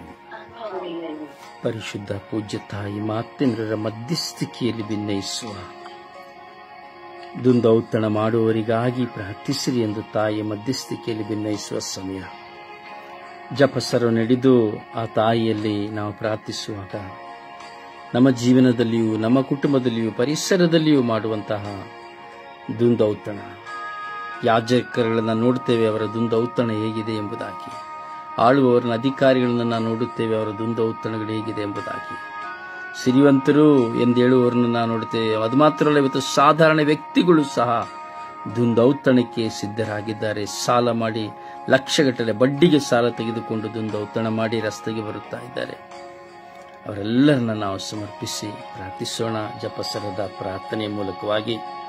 ಪರಿಶುದ್ಧ ಪೂಜ್ಯ ತಾಯಿ ಮಾತೆಂದ್ರರ ಮಧ್ಯಸ್ಥಿಕೆಯಲ್ಲಿ ಭಿನ್ನಯಿಸುವ ದುಂದೌತಣ ಮಾಡುವವರಿಗಾಗಿ ಪ್ರಾರ್ಥಿಸಿರಿ ಎಂದು ತಾಯಿಯ ಮಧ್ಯಸ್ಥಿಕೆಯಲ್ಲಿ ಭಿನ್ನಯಿಸುವ ಸಮಯ. ಜಪಸರು ನಡೆದು ಆ ತಾಯಿಯಲ್ಲಿ ನಾವು ಪ್ರಾರ್ಥಿಸುವಾಗ ನಮ್ಮ ಜೀವನದಲ್ಲಿಯೂ ನಮ್ಮ ಕುಟುಂಬದಲ್ಲಿಯೂ ಪರಿಸರದಲ್ಲಿಯೂ ಮಾಡುವಂತಹ ದುಂದೌತಣ, ಯಾಜಕರುಗಳನ್ನು ನೋಡುತ್ತೇವೆ, ಅವರ ದುಂದೌತಣ ಹೇಗಿದೆ ಎಂಬುದಾಗಿ. ಆಳುವವರನ್ನ, ಅಧಿಕಾರಿಗಳನ್ನು ನಾವು ನೋಡುತ್ತೇವೆ, ಅವರ ದುಂದೌತಣಗಳು ಹೇಗಿದೆ ಎಂಬುದಾಗಿ. ಸಿರಿವಂತರು ಎಂದೇಳುವವರನ್ನು ನಾವು ನೋಡುತ್ತೇವೆ. ಅದು ಮಾತ್ರವಲ್ಲ, ಇವತ್ತು ಸಾಧಾರಣ ವ್ಯಕ್ತಿಗಳು ಸಹ ದುಂದೌತಣಕ್ಕೆ ಸಿದ್ಧರಾಗಿದ್ದಾರೆ. ಸಾಲ ಮಾಡಿ ಲಕ್ಷಗಟ್ಟಲೆ ಬಡ್ಡಿಗೆ ಸಾಲ ತೆಗೆದುಕೊಂಡು ದುಂದೌತಣ ಮಾಡಿ ರಸ್ತೆಗೆ ಬರುತ್ತಾ ಇದ್ದಾರೆ. ಅವರೆಲ್ಲರನ್ನ ನಾವು ಸಮರ್ಪಿಸಿ ಪ್ರಾರ್ಥಿಸೋಣ. ಜಪಸರದ ಪ್ರಾರ್ಥನೆಯ ಮೂಲಕವಾಗಿ